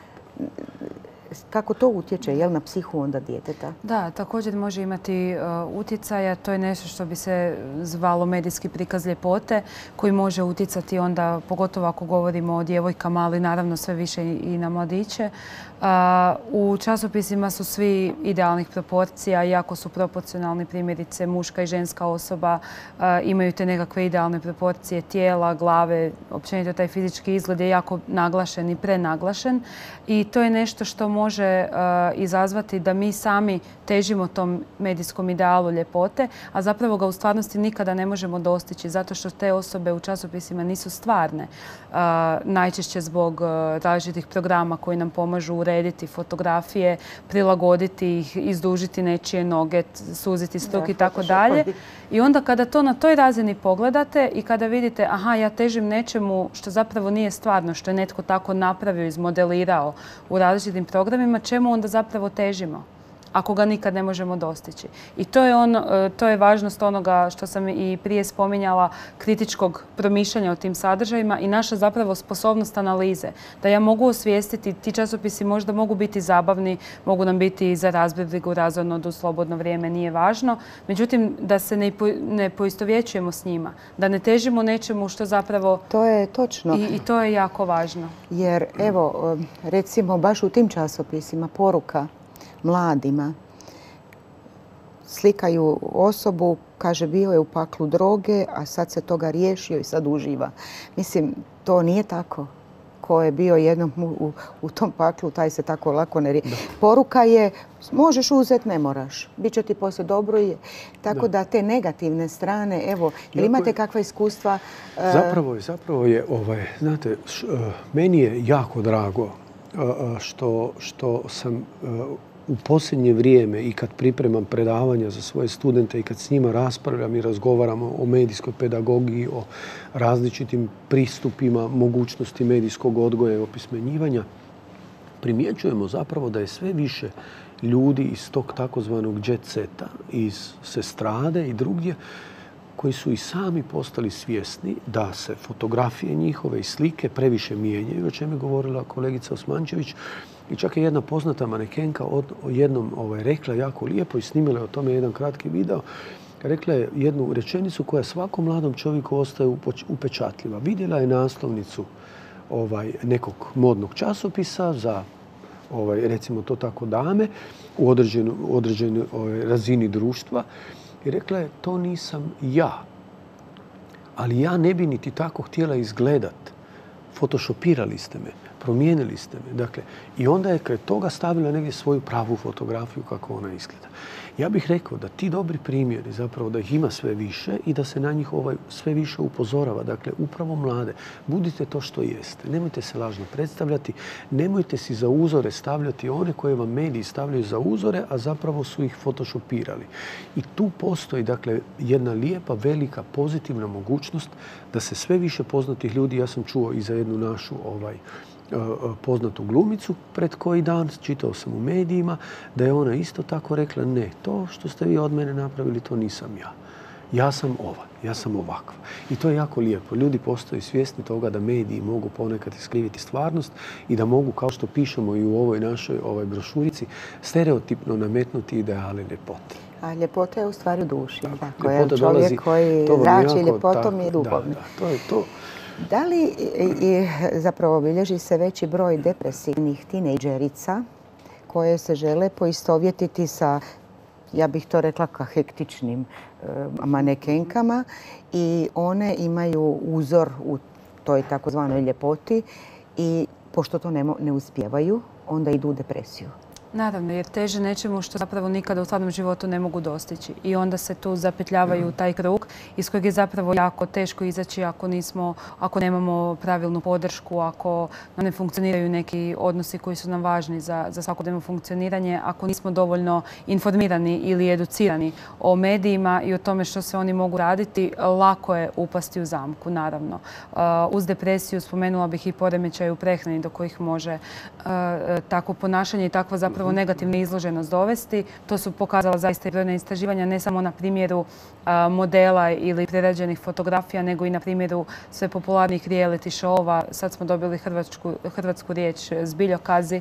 Kako to utječe na psihu onda djeteta? Da, također može imati utjecaja. To je nešto što bi se zvalo medijski prikaz ljepote koji može utjecati onda, pogotovo ako govorimo o djevojkama, ali naravno sve više i na mladiće. U časopisima su svi idealnih proporcija, iako su proporcionalni, primjerice muška i ženska osoba imaju te nekakve idealne proporcije tijela, glave, općenito taj fizički izgled je jako naglašen i prenaglašen i to je nešto što može izazvati da mi sami težimo tom medijskom idealu ljepote, a zapravo ga u stvarnosti nikada ne možemo dostići zato što te osobe u časopisima nisu stvarne. Najčešće zbog različitih programa koji nam pomažu urediti fotografije, prilagoditi ih, izdužiti nečije noge, suziti struk i tako dalje. I onda kada to na toj razini pogledate i kada vidite aha, ja težim nečemu što zapravo nije stvarno, što je netko tako napravio, izmodelirao u različitim programima, čemu onda zapravo težimo ako ga nikad ne možemo dostići. I to je važnost onoga što sam i prije spominjala, kritičkog promišljanja o tim sadržajima i naša zapravo sposobnost analize. Da ja mogu osvijestiti, ti časopisi možda mogu biti zabavni, mogu nam biti za razbrigu, razonodu, slobodno vrijeme, nije važno. Međutim, da se ne poistovjećujemo s njima, da ne težimo nečemu što zapravo... To je točno. I to je jako važno. Jer evo, recimo baš u tim časopisima poruka mladima slikaju osobu, kaže bio je u paklu droge, a sad se toga riješio i sad uživa. Mislim, to nije tako. Ko je bio jednom u tom paklu, taj se tako lako ne riješi. Poruka je, možeš uzeti, ne moraš. Biće ti poslije dobro. Tako da te negativne strane, evo, ili imate kakva iskustva? Zapravo je, znate, meni je jako drago što sam u posljednje vrijeme i kad pripremam predavanja za svoje studente i kad s njima raspravljam i razgovaramo o medijskoj pedagogiji, o različitim pristupima, mogućnosti medijskog odgoja i opismenjivanja, primjećujemo zapravo da je sve više ljudi iz tog takozvanog jet seta, iz estrade i drugdje, koji su i sami postali svjesni da se fotografije njihove i slike previše mijenjaju, o čemu je govorila kolegica Osmančević. I čak je jedna poznata manekenka jednom rekla jako lijepo i snimila je o tome jedan kratki video. Rekla je jednu rečenicu koja svakom mladom čovjeku ostaje upečatljiva. Vidjela je naslovnicu nekog modnog časopisa za, recimo to tako, dame u određenoj razini društva i rekla je to nisam ja. Ali ja ne bi niti tako htjela izgledat. Photoshopirali ste me. Promijenili ste me. Dakle, i onda je kraj toga stavila negdje svoju pravu fotografiju kako ona izgleda. Ja bih rekao da ti dobri primjeri, zapravo da ih ima sve više i da se na njih sve više upozorava. Dakle, upravo mlade. Budite to što jeste. Nemojte se lažno predstavljati. Nemojte si za uzore stavljati one koje vam mediji stavljaju za uzore, a zapravo su ih photoshopirali. I tu postoji, dakle, jedna lijepa, velika, pozitivna mogućnost da se sve više poznatih ljudi, ja sam čuo i za jednu našu poznatu glumicu pred koji dan, čitao sam u medijima, da je ona isto tako rekla ne, to što ste vi od mene napravili, to nisam ja. Ja sam ova, ja sam ovakva. I to je jako lijepo. Ljudi postaju svjesni toga da mediji mogu ponekad iskriviti stvarnost i da mogu, kao što pišemo i u ovoj našoj brošurici, stereotipno nametnuti ideale ljepote. A ljepota je u stvari u duši. Tako, Ljepota čovjek dolazi, koji to vam zrači jako, ljepotom tako, i duhovno. to je to. Da li zapravo bilježi se veći broj depresivnih tinejdžerica koje se žele poistovjetiti sa, ja bih to rekla, hektičnim manekenkama i one imaju uzor u toj takozvanoj ljepoti i pošto to ne uspijevaju, onda idu u depresiju? Naravno, jer teže nečemu što zapravo nikada u stvarnom životu ne mogu dostići. I onda se tu zapetljavaju u taj krug iz kojeg je zapravo jako teško izaći ako nemamo pravilnu podršku, ako nam ne funkcioniraju neki odnosi koji su nam važni za svakodnevno funkcioniranje, ako nismo dovoljno informirani ili educirani o medijima i o tome što se oni mogu raditi, lako je upasti u zamku, naravno. Uz depresiju spomenula bih i poremećaj u prehrani do kojih može takvo ponašanje i takva zapravo negativna izloženost dovesti. To su pokazala zaista i brojna istraživanja, ne samo na primjeru modela ili prerađenih fotografija, nego i na primjeru sve popularnih reality show-ova. Sad smo dobili hrvatsku riječ zbiljokazi.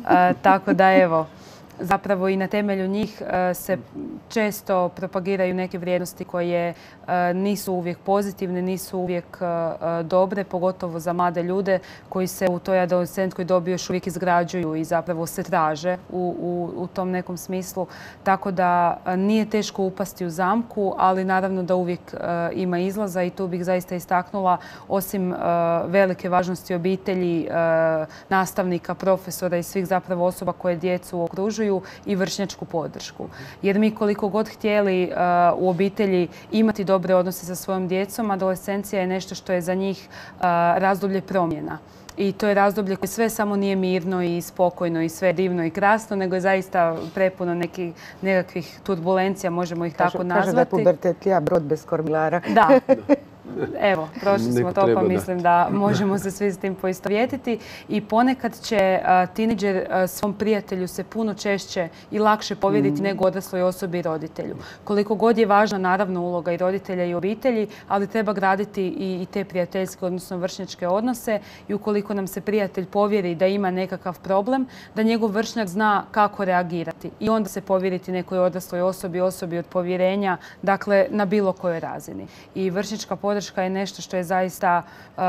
Tako da evo, zapravo i na temelju njih se često propagiraju neke vrijednosti koje nisu uvijek pozitivne, nisu uvijek dobre, pogotovo za mlade ljude koji se u toj adolescentskoj dobi još uvijek izgrađuju i zapravo se traže u tom nekom smislu. Tako da nije teško upasti u zamku, ali naravno da uvijek ima izlaza i tu bih zaista istaknula, osim velike važnosti obitelji, nastavnika, profesora i svih zapravo osoba koje djecu okružuju, i vršnjačku podršku. Jer mi koliko god htjeli u obitelji imati dobre odnose sa svojom djecom, adolescencija je nešto što je za njih razdoblje promjena. I to je razdoblje koje sve samo nije mirno i spokojno i sve divno i krasno, nego je zaista prepuno nekakvih turbulencija, možemo ih tako nazvati. Kaže da je pubertetlija brod bez kormilara. Da. Evo, prošli smo to, pa mislim da možemo se svi s tim poistovjetiti. I ponekad će tinejdžer svom prijatelju se puno češće i lakše povjeriti nego odrasloj osobi i roditelju. Koliko god je važna naravno uloga i roditelja i obitelji, ali treba graditi i te prijateljske, odnosno vršnjačke odnose i ukoliko nam se prijatelj povjeri da ima nekakav problem, da njegov vršnjak zna kako reagirati i onda se povjeriti nekoj odrasloj osobi od povjerenja, dakle na bilo kojoj razini. I vršnjačka podrška je nešto što je zaista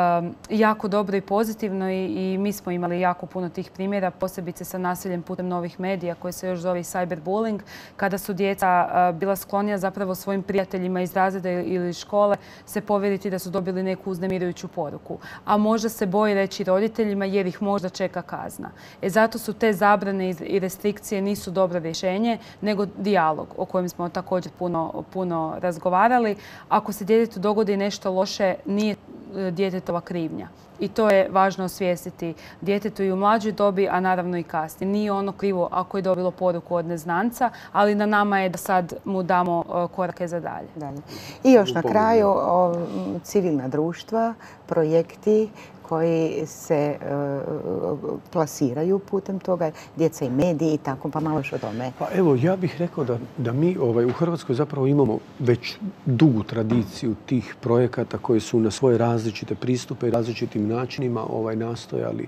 jako dobro i pozitivno i mi smo imali jako puno tih primjera, posebice sa nasiljem putem novih medija koje se još zove cyberbullying, kada su djeca bila sklonija zapravo svojim prijateljima iz razreda ili škole se povjeriti da su dobili neku uznemirujuću poruku. A možda se boje reći roditeljima jer ih možda čeka kazna. Zato su te zabrane i restrikcije nisu dobro rješenje, nego dijalog o kojem smo također puno razgovarali. Ako se djetetu dogodi nešto loše, nije djetetova krivnja. I to je važno osvijestiti djetetu i u mlađoj dobi, a naravno i kasnije. Nije ono krivo ako je dobilo poruku od neznanca, ali na nama je da sad mu damo korake za dalje. I još na kraju civilna društva, projekti koji se plasiraju putem toga, djeca i mediji i tako, pa malo još o tome. Pa evo, ja bih rekao da mi u Hrvatskoj zapravo imamo već dugu tradiciju tih projekata koji su na svoje različite pristupe i različitim načinima nastojali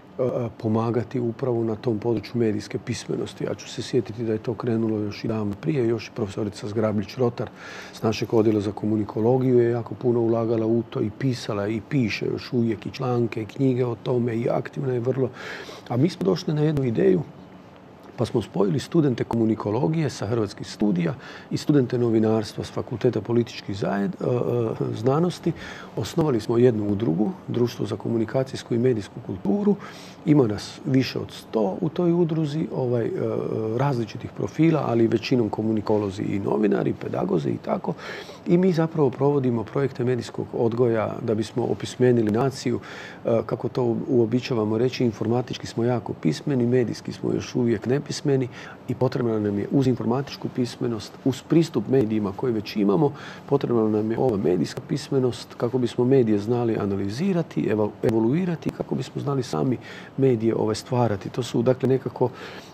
pomagati upravo na tom području medijske pismenosti. Ja ću se sjetiti da je to krenulo još i davno prije. Još i profesorica Zgrabljić-Rotar s našeg odjela za komunikologiju je jako puno ulagala u to i pisala i piše još uvijek i članke i knjige o tome i aktivna je vrlo. A mi smo došli na jednu ideju pa smo spojili studente komunikologije sa Hrvatskih studija i studente novinarstva s Fakulteta političkih znanosti. Osnovali smo jednu udrugu, Društvo za komunikacijsku i medijsku kulturu. Ima nas više od 100 u toj udruzi, različitih profila, ali većinom komunikolozi i novinari, pedagozi i tako. I mi zapravo provodimo projekte medijskog odgoja da bismo opismenili naciju, kako to uobičavamo reći, informatički smo jako pismeni, medijski smo još uvijek nepismeni i potrebna nam je uz informatičku pismenost, uz pristup medijima koji već imamo, potrebna nam je ova medijska pismenost kako bismo medije znali analizirati, evoluirati, kako bismo znali sami medije stvarati. To su dakle nekako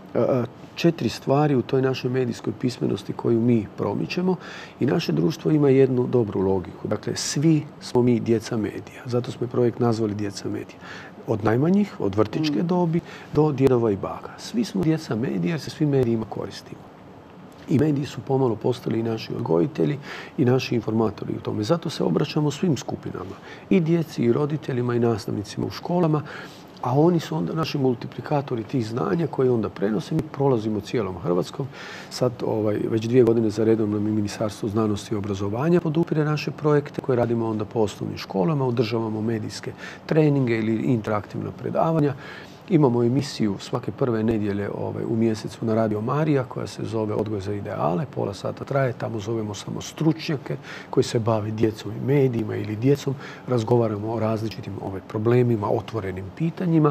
4 stvari u toj našoj medijskoj pismenosti koju mi promičemo i naše društvo ima jednu dobru logiku. Dakle, svi smo mi djeca medija. Zato smo projekt nazvali Djeca medija. Od najmanjih, od vrtićke dobi do djedova i baka. Svi smo djeca medija jer se svim medijima koristimo. I mediji su pomalo postali i naši odgojitelji i naši informatori u tome. Zato se obraćamo svim skupinama, i djeci, i roditeljima, i nastavnicima u školama, a oni su onda naši multiplikatori tih znanja koje onda prenose. Mi prolazimo cijelom Hrvatskom. Sad već 2 godine za redom nam i Ministarstvo znanosti i obrazovanja podupire naše projekte koje radimo onda po osnovnim školama, održavamo medijske treninge ili interaktivna predavanja. Imamo emisiju svake prve nedjelje u mjesecu na Radio Marija koja se zove Odgoj za ideale. Pola sata traje, tamo zovemo samo stručnjake koji se bave djecom i medijima ili djecom. Razgovaramo o različitim problemima, otvorenim pitanjima.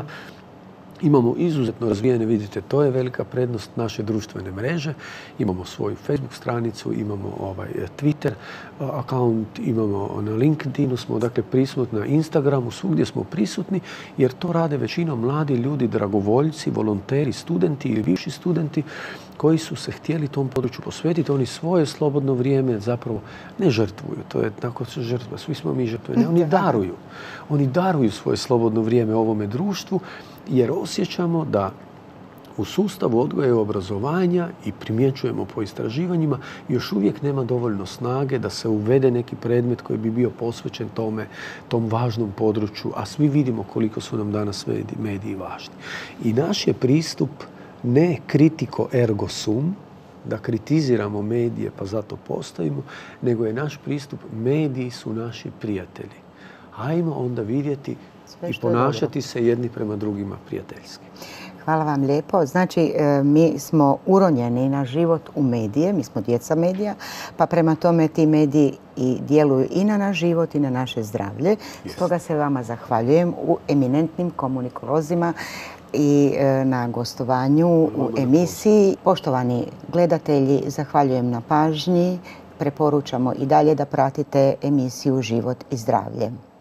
Imamo izuzetno razvijene, vidite, to je velika prednost naše društvene mreže. Imamo svoju Facebook stranicu, imamo Twitter account, imamo na LinkedInu smo, dakle prisutni na Instagramu, svugdje smo prisutni jer to rade većinom mladi ljudi, dragovoljci, volonteri, studenti ili viši studenti koji su se htjeli tom području posvetiti. Oni svoje slobodno vrijeme zapravo ne žrtvuju. To je tako žrtva. Svi smo mi žrtve. Ne, oni daruju. Oni daruju svoje slobodno vrijeme ovome društvu jer osjećamo da u sustavu odgoja i obrazovanja i primjećujemo po istraživanjima još uvijek nema dovoljno snage da se uvede neki predmet koji bi bio posvećen tom važnom području, a svi vidimo koliko su nam danas mediji važni. I naš je pristup ne kritiko ergo sum, da kritiziramo medije pa zato postojimo, nego je naš pristup mediji su naši prijatelji. Hajmo onda vidjeti i ponašati se jedni prema drugima prijateljski. Hvala vam lijepo. Znači, mi smo uronjeni na život u medije, mi smo djeca medija, pa prema tome ti mediji i djeluju i na naš život i na naše zdravlje. Stoga se vama zahvaljujem u eminentnim komunikolozima i na gostovanju u emisiji. Poštovani gledatelji, zahvaljujem na pažnji. Preporučamo i dalje da pratite emisiju Život i zdravlje.